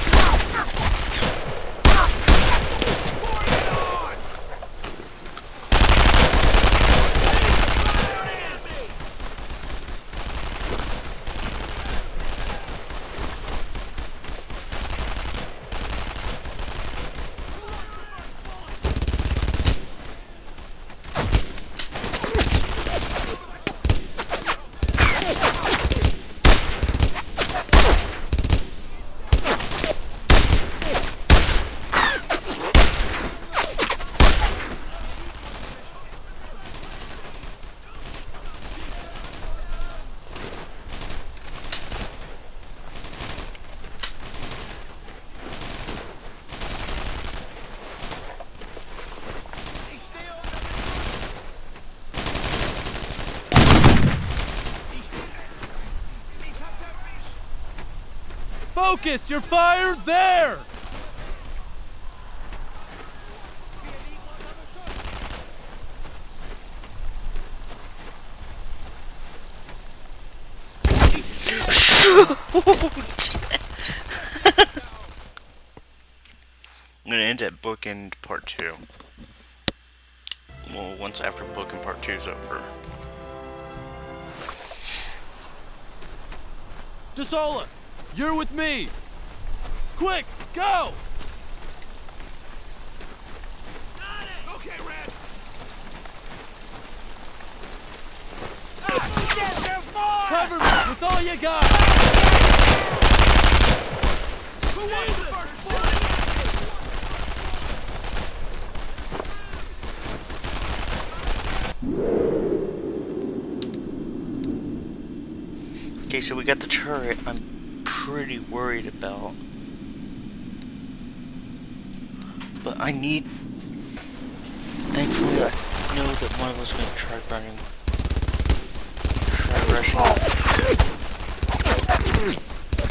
Speaker 7: Focus your fire there!
Speaker 1: I'm gonna end at bookend part two. Well, once after bookend part two is over.
Speaker 7: DeSola, you're with me! Quick, go!
Speaker 6: Got it! Okay, Red!
Speaker 7: Ah, shit, there's more! Cover me with all you got!
Speaker 6: Who wants the first bullet?
Speaker 1: Okay, so we got the turret I'm pretty worried about. But I need... Thankfully, I know that one of us is going to try running. Try rushing.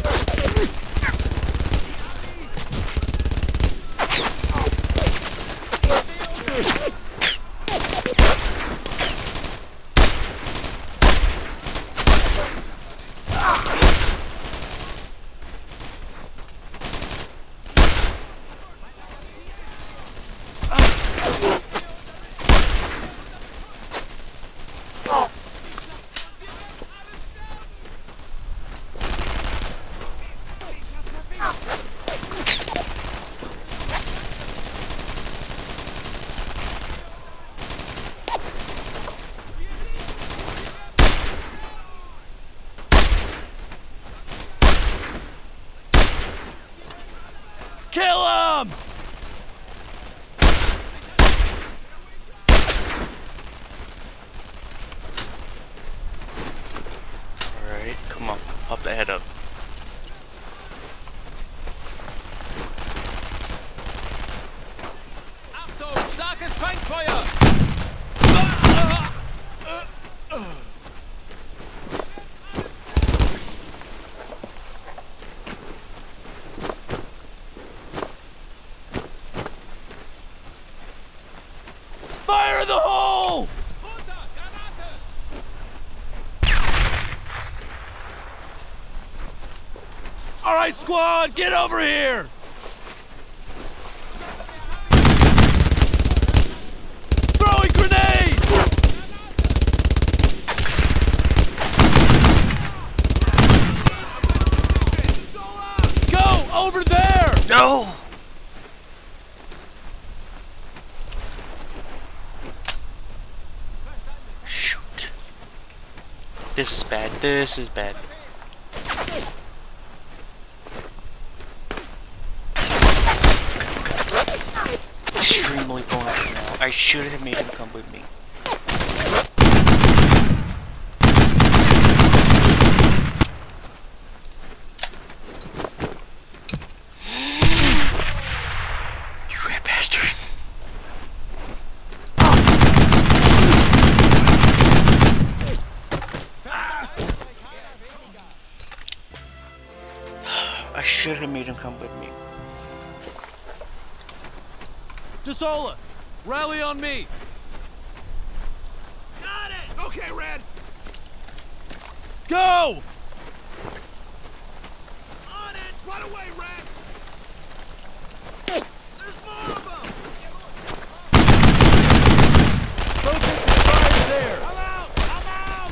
Speaker 7: Kill him!
Speaker 1: Alright, come on, pop the head up.
Speaker 6: Achtung, starkes Feindfeuer!
Speaker 7: Fire in the hole! All right, squad, get over here! Throwing grenade! Go over there!
Speaker 1: No! Shoot. This is bad. This is bad. Extremely vulnerable now. I should have made him come with me. You rat bastard. come with me.
Speaker 7: DeSola, rally on me.
Speaker 6: Got it! Okay, Red.
Speaker 7: Go!
Speaker 6: On it! Right away, Red! There's more of them!
Speaker 7: Focus and fire there!
Speaker 6: I'm out! I'm out!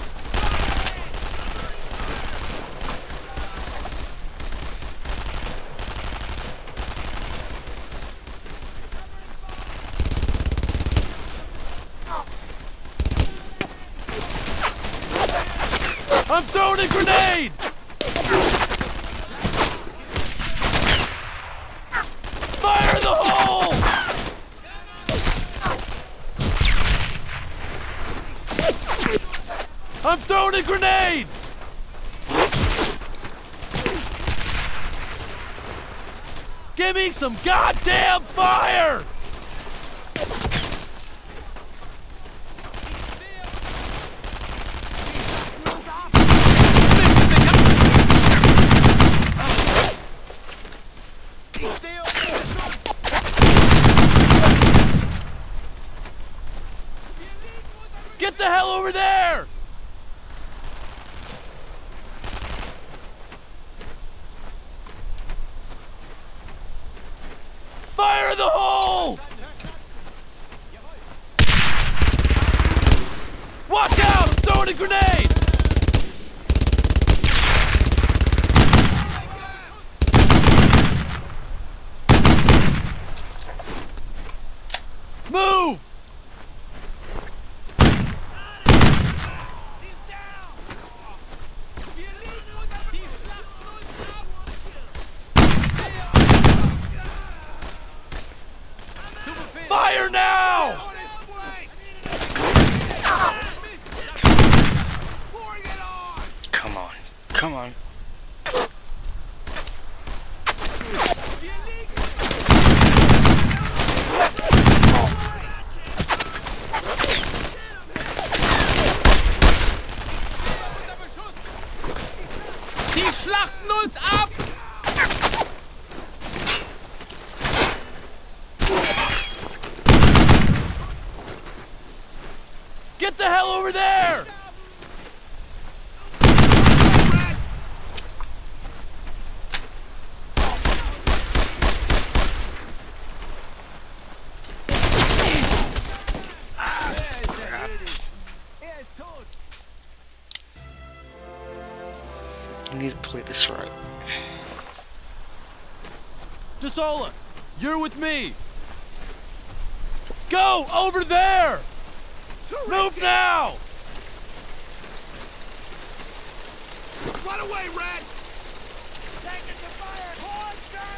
Speaker 7: I'm throwing a grenade! Fire in the hole! I'm throwing a grenade! Give me some goddamn fire! Get the hell over there! Fire in the hole! Watch out! I'm throwing a grenade! Move! Fire now!
Speaker 1: Come on. Come on.
Speaker 6: Die schlachten uns ab!
Speaker 7: Get the hell over there!
Speaker 1: I need to play this right.
Speaker 7: DeSola, you're with me! Go over there! Move now!
Speaker 6: Run away, Red! Taking the fire! Hold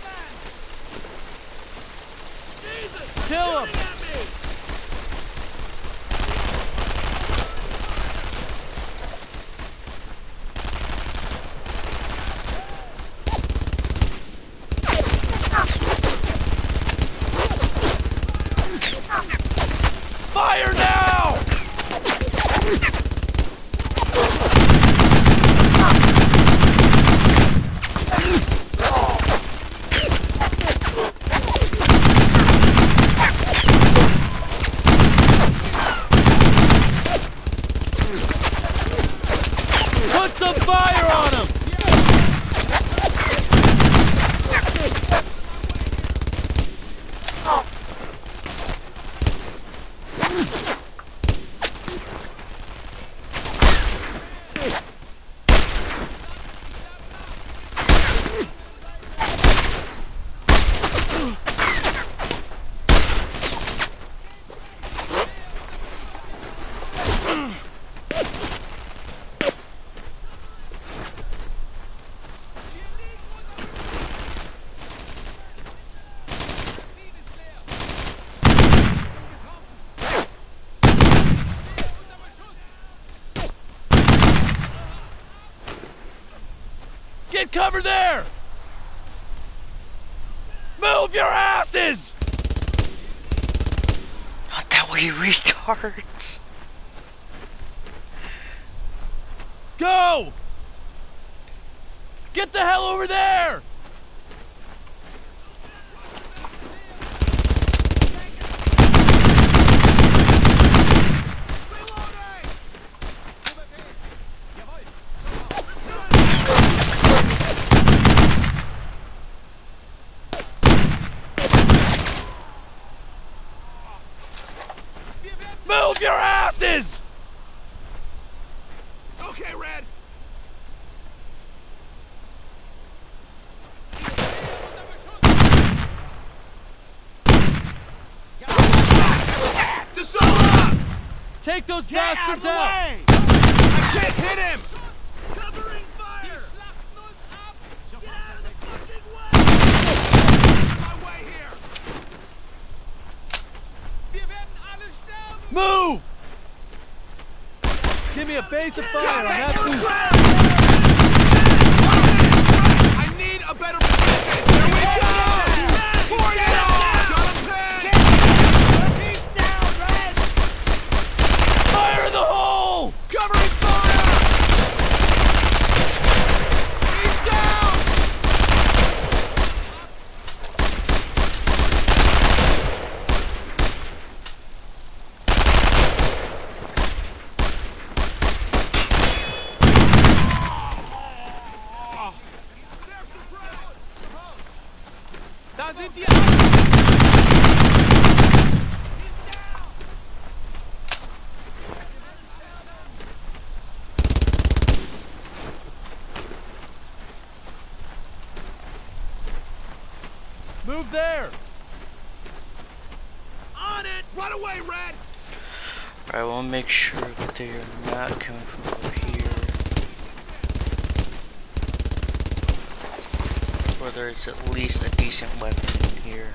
Speaker 6: Sherman! Jesus!
Speaker 7: Kill him!
Speaker 6: Shooting at me!
Speaker 7: Fire now! Put some fire on him! Get cover there! Move your asses!
Speaker 1: Not that way, retards!
Speaker 7: Go! Get the hell over there! asses!
Speaker 10: Okay, Red.
Speaker 7: DeSola! Take those Get bastards out!
Speaker 10: I can't hit him!
Speaker 6: Covering fire! Get out of the fucking way!
Speaker 10: My way here!
Speaker 6: Wir werden alle sterben!
Speaker 7: Move! Give me a base of fire on that boost.
Speaker 10: I need a better position! Here we go! Pour it on! Got him pinned!
Speaker 6: He's down, Red!
Speaker 7: Fire in the hole!
Speaker 10: Covering fire! He's down!
Speaker 6: Da sind die
Speaker 7: Move there!
Speaker 10: On it! Run away, Red!
Speaker 1: I will make sure that they are not coming from over here. Or there's at least a decent weapon in here.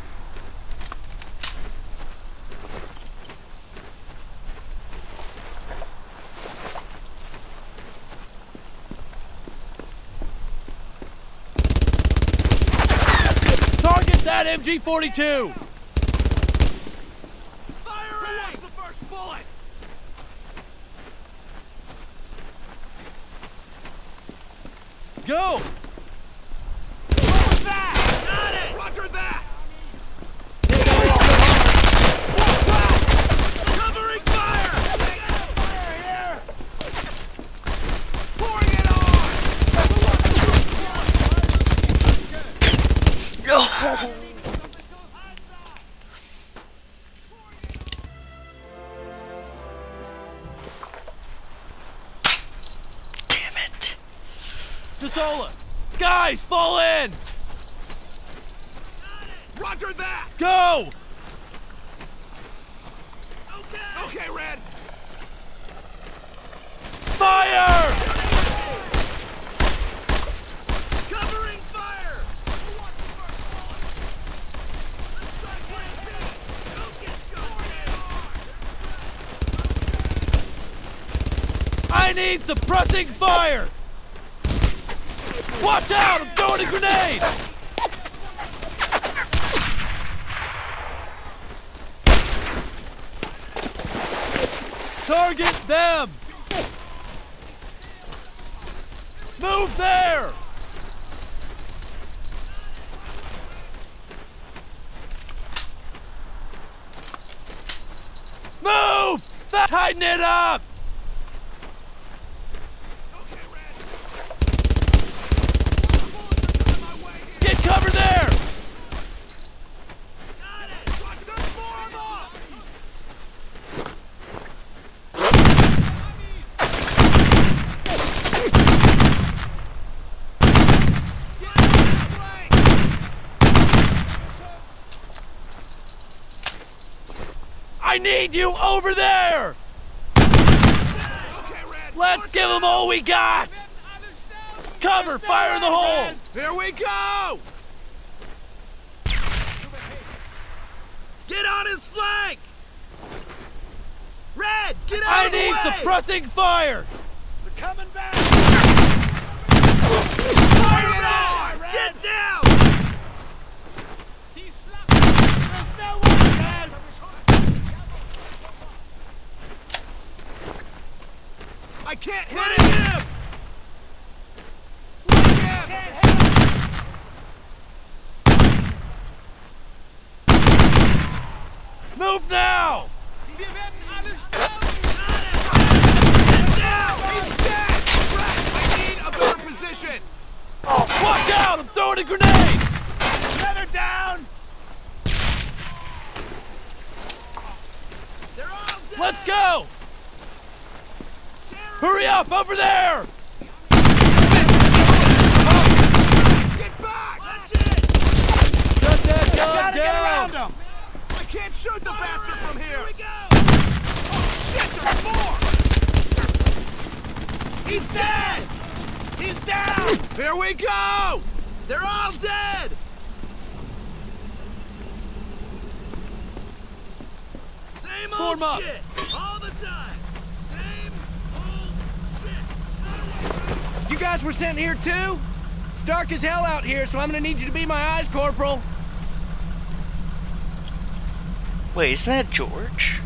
Speaker 7: Target that M G forty-two!
Speaker 10: Firing! The first bullet!
Speaker 7: Go!
Speaker 10: What was that? Got it! Roger that! Covering fire! Fire here! Pouring it on!
Speaker 1: No! Damn it!
Speaker 7: DeSola! Guys, fall in!
Speaker 10: Roger that!
Speaker 7: Go!
Speaker 10: Okay! Okay, Red!
Speaker 7: Fire!
Speaker 10: Covering fire!
Speaker 7: I need suppressing fire! Watch out! I'm throwing a grenade! Target them! Move there! Move! Tighten it up! Get cover there! I need you over there! Let's give them all we got! Cover! Fire in the hole!
Speaker 10: Here we go! Get on his flank! Red, get out
Speaker 7: I
Speaker 10: of the
Speaker 7: need
Speaker 10: way!
Speaker 7: suppressing fire!
Speaker 10: They're coming back! Fire it on! Get down! There's no one, Red! I can't hit him!
Speaker 7: Move now!
Speaker 6: Wir werden alle sterben!
Speaker 10: He's dead! I need a better position!
Speaker 7: Watch out! I'm throwing a grenade!
Speaker 10: Another down! They're all dead!
Speaker 7: Let's go! Hurry up, over there!
Speaker 6: Get back!
Speaker 7: Shut that gun
Speaker 6: Gotta get
Speaker 7: down!
Speaker 6: around him! I can't shoot the bastard from here! Here we go! Oh shit, there's more! He's dead! He's down! Here we go! They're all dead! Same old
Speaker 7: Form up.
Speaker 6: shit! All the time! Same old shit!
Speaker 8: You guys were sent here too? It's dark as hell out here, so I'm gonna need you to be my eyes, Corporal.
Speaker 1: Wait, isn't that George?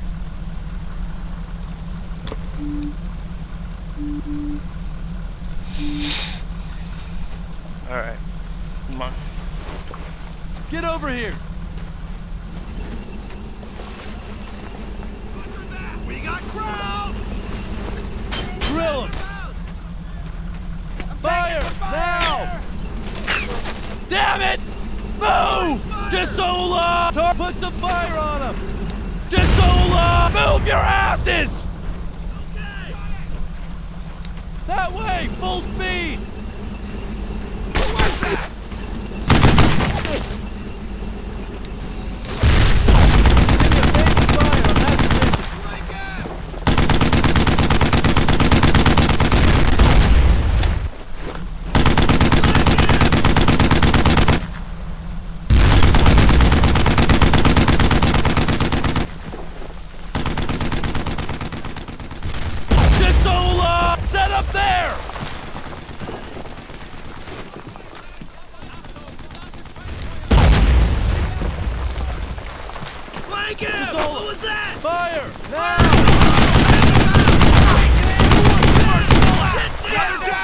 Speaker 1: Alright. Come on.
Speaker 7: Get over here!
Speaker 6: We got crowds!
Speaker 7: Drill him! Fire! Now! Damn it! Move! Desola! Tar put some fire on him! Desola! Move your asses!
Speaker 6: Okay.
Speaker 7: That way! Full speed! Set up there!
Speaker 6: Flank him!
Speaker 7: Desola.
Speaker 6: What was that?
Speaker 7: Fire! Now!
Speaker 6: Shut her down!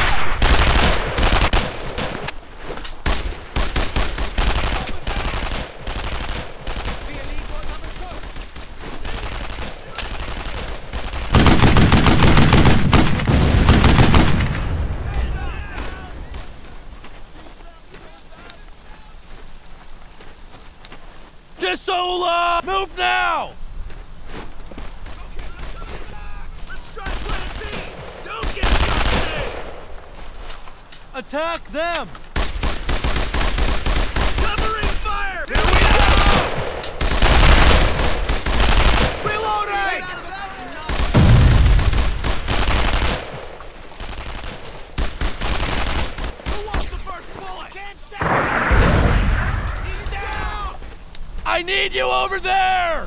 Speaker 7: Desola! Move now!
Speaker 6: Let's try plan B! Don't get shot today!
Speaker 7: Attack them!
Speaker 6: Covering fire! Here we go! Reloading! Who wants the first bullet? Can't stand it! He's down!
Speaker 7: I need you over there!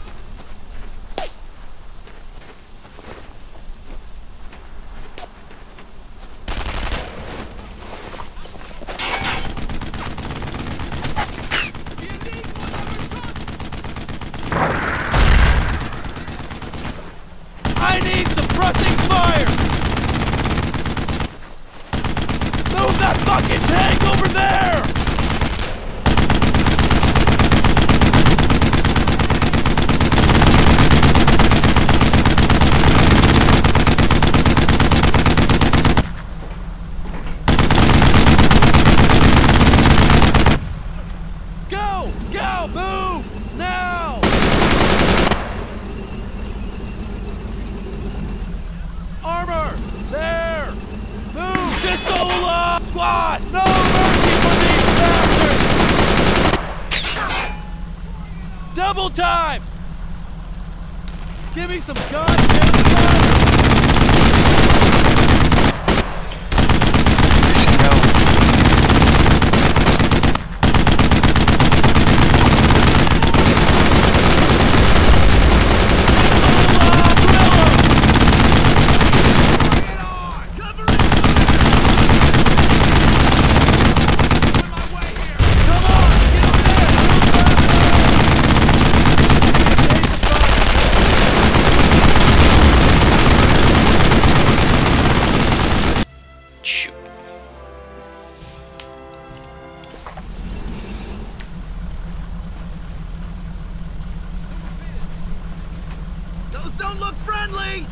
Speaker 7: I need suppressing fire! Move that fucking tank over there! Go! Go! Move! Now! Armor! There! Move! Desola! Squad! No mercy for these bastards! Double time! Give me some goddamn fire!
Speaker 1: Shoot.
Speaker 6: Those don't look friendly!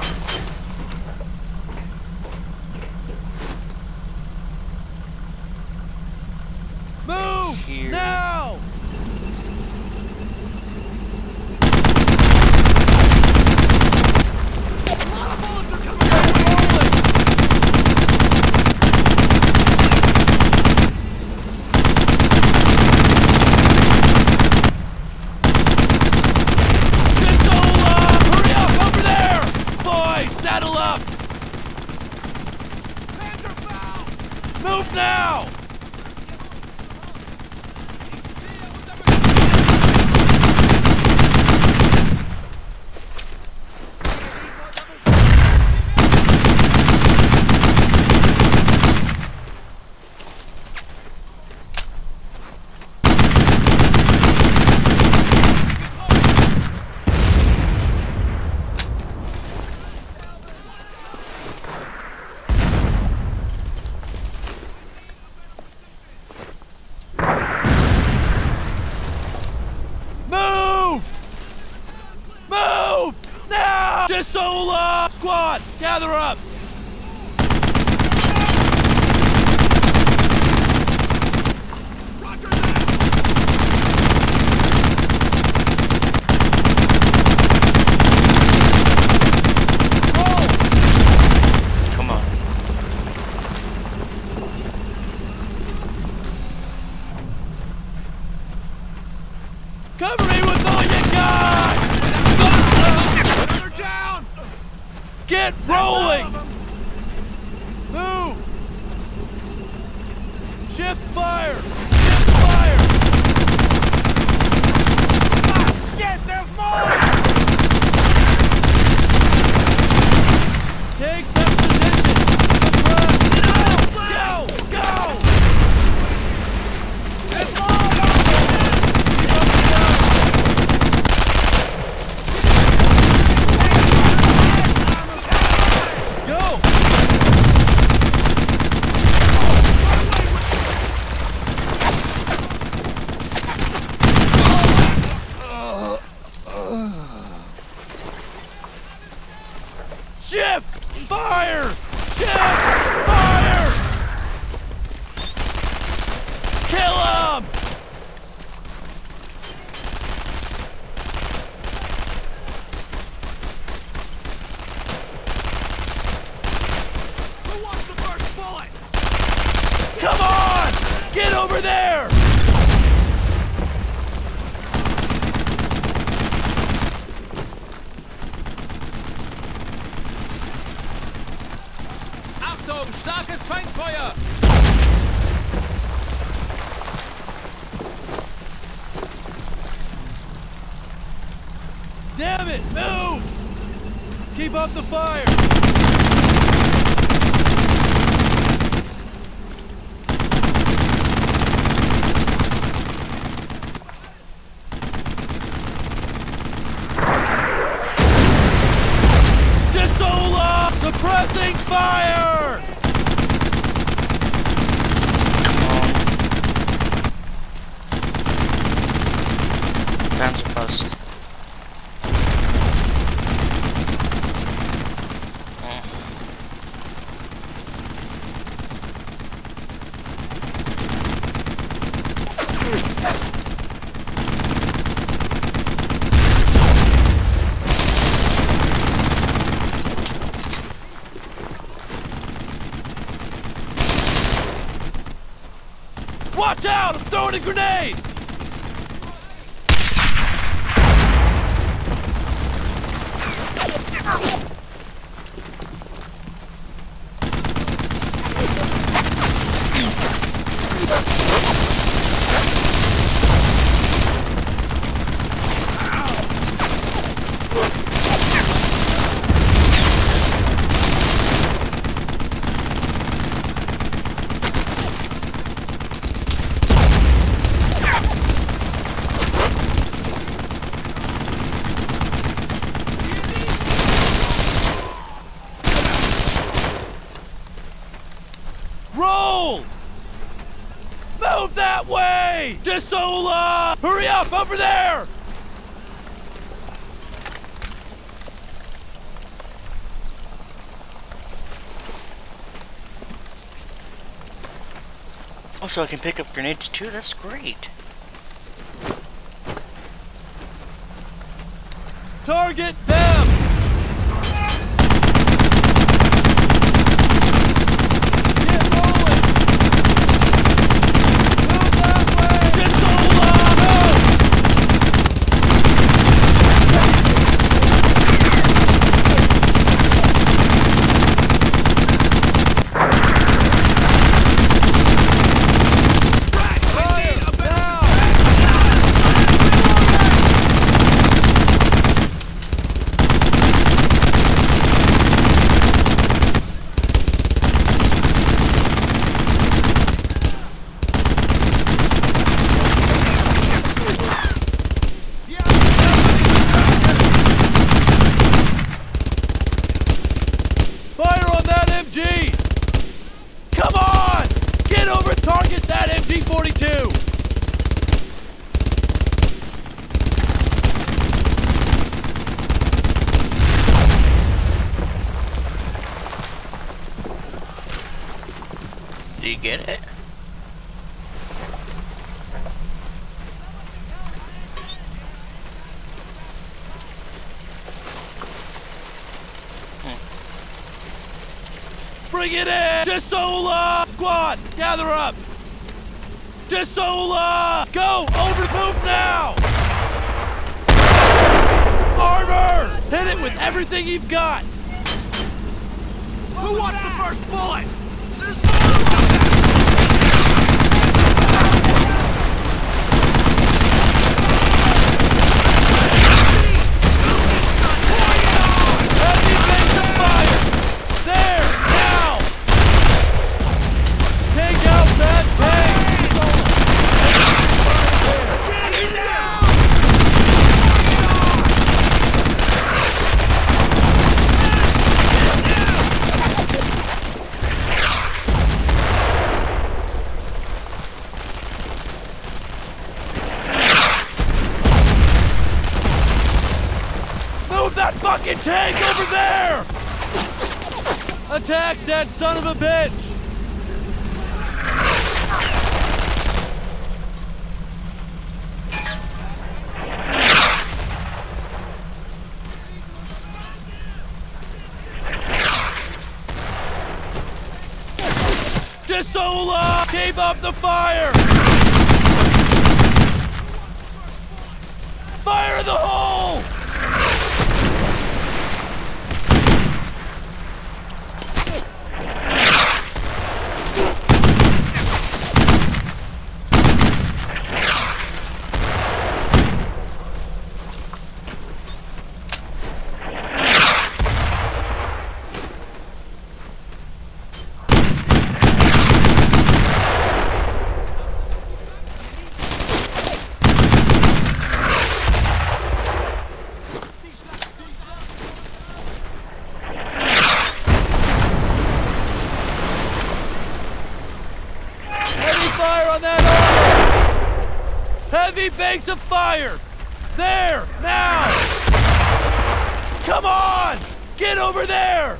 Speaker 7: Move!
Speaker 1: Here.
Speaker 7: Now!
Speaker 6: A lot of bullets are coming our way!
Speaker 7: DeSola! Squad, gather up!
Speaker 1: Come on.
Speaker 7: Cover me with all you got!
Speaker 6: They're down!
Speaker 7: Get rolling! Move! Shift fire! Shift fire!
Speaker 6: Ah, shit, there's more!
Speaker 7: Take that position! Suppress! Go! Go! Go!
Speaker 6: There's more!
Speaker 7: Go! Shift! Fire! Shift! Fire! Kill him!
Speaker 6: Who wants the first bullet?
Speaker 7: Come on! Get over there!
Speaker 11: Achtung, starkes Feindfeuer!
Speaker 7: Damn it! Move! Keep up the fire! DeSola! Suppressing fire!
Speaker 1: Panzerfaust.
Speaker 7: Watch out! I'm throwing a grenade! Roll! Move that way! DeSola! Hurry up, over there!
Speaker 1: Oh, so I can pick up grenades too? That's great.
Speaker 7: Target them! Get rolling! Move that way! DeSola! Move! Fire now!
Speaker 1: you get it?
Speaker 7: Bring it in! Desola! Squad, gather up! Desola! Go! Over, move now! Armor! Hit it with everything you've got! Who wants the first bullet? There's Heavy base of fire! There! Now! Take out that tank! Move that fucking tank over there! Attack that son of a bitch! Desola! Keep up the fire! Fire in the hole! Heavy banks of fire! There! Now! Come on! Get over there!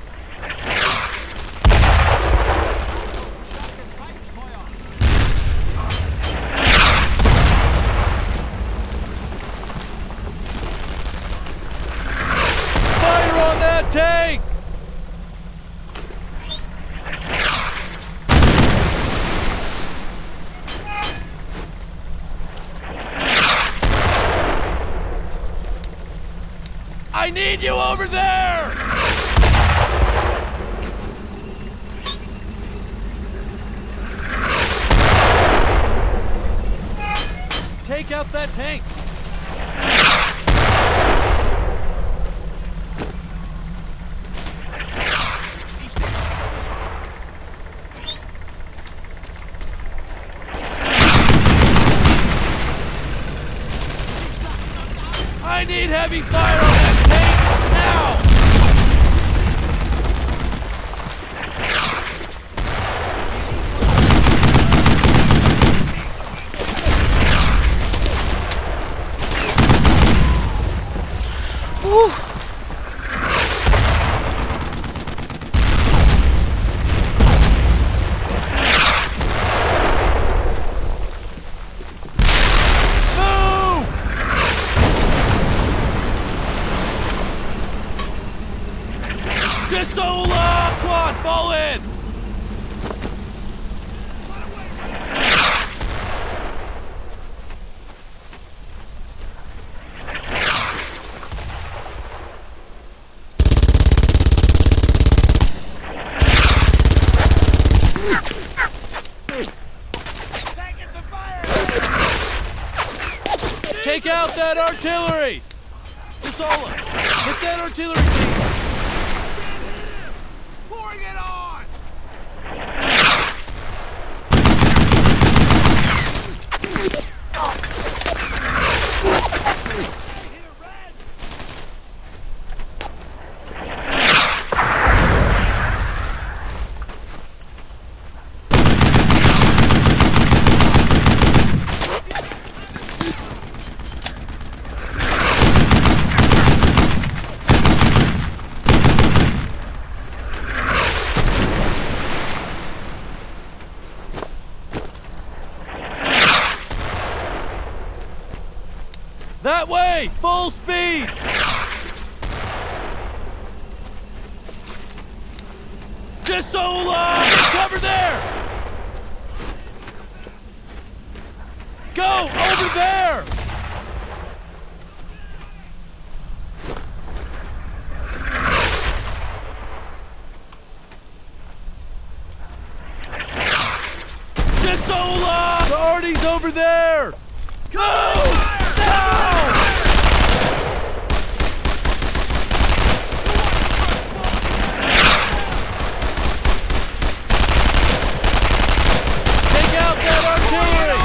Speaker 7: Fire on that tank! I need you over there! Take out that tank! I need heavy fire on that tank now! Whew. Desola! Squad, fall in! Take out that artillery! Desola, hit that artillery team! Pouring it on! That way! Full speed! Desola! Get cover there! Go! Over there! Desola! The Artie's over there! Go! Now! Take out that artillery!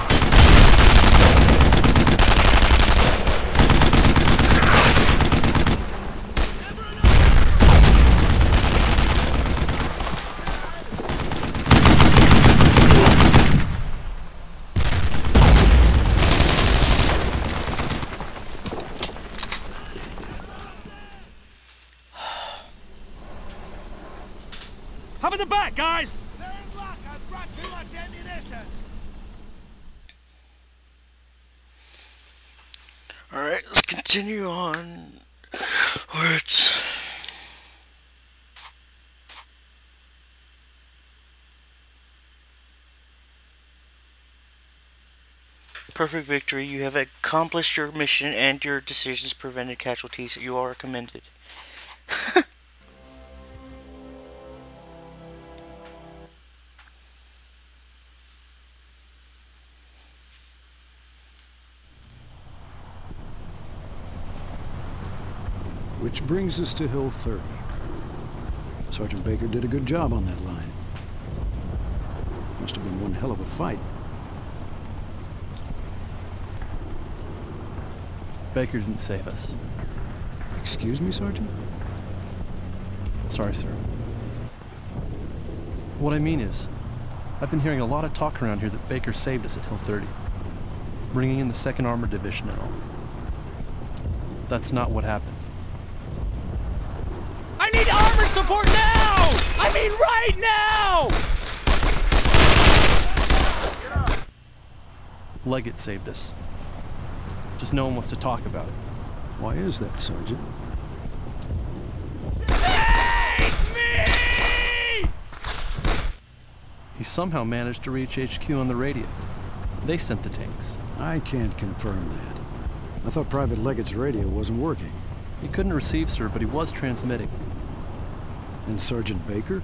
Speaker 4: How about the back, guys?
Speaker 6: They're in luck. I've brought too much ammunition.
Speaker 1: Alright, let's continue on. Where it's... Perfect victory. You have accomplished your mission and your decisions prevented casualties. You are commended.
Speaker 3: Which brings us to Hill thirty. Sergeant Baker did a good job on that line. Must have been one hell of a fight.
Speaker 2: Baker didn't save us.
Speaker 3: Excuse me, Sergeant?
Speaker 2: Sorry, sir. What I mean is, I've been hearing a lot of talk around here that Baker saved us at Hill thirty, bringing in the second Armored Division and all. That's not what happened.
Speaker 8: I need armor support now! I mean right now!
Speaker 2: Leggett saved us. Just no one wants to talk about it.
Speaker 3: Why is that, Sergeant?
Speaker 8: Save me!
Speaker 2: He somehow managed to reach H Q on the radio. They sent the tanks.
Speaker 3: I can't confirm that. I thought Private Leggett's radio wasn't working.
Speaker 2: He couldn't receive, sir, but he was transmitting.
Speaker 3: And Sergeant Baker?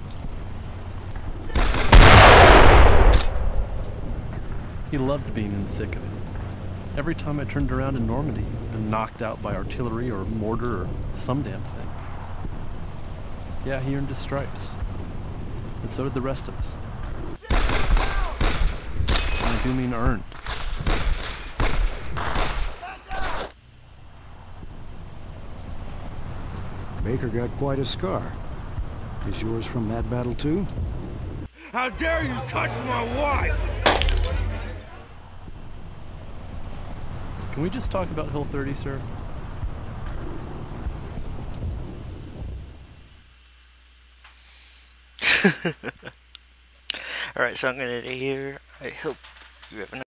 Speaker 2: He loved being in the thick of it. Every time I turned around in Normandy, I'd been knocked out by artillery or mortar or some damn thing. Yeah, he earned his stripes. And so did the rest of us. And I do mean earned.
Speaker 3: Baker got quite a scar. Is yours from that battle too?
Speaker 6: How dare you touch my wife!
Speaker 2: Can we just talk about Hill thirty, sir?
Speaker 1: Alright, so I'm gonna end it here. I hope you have a nice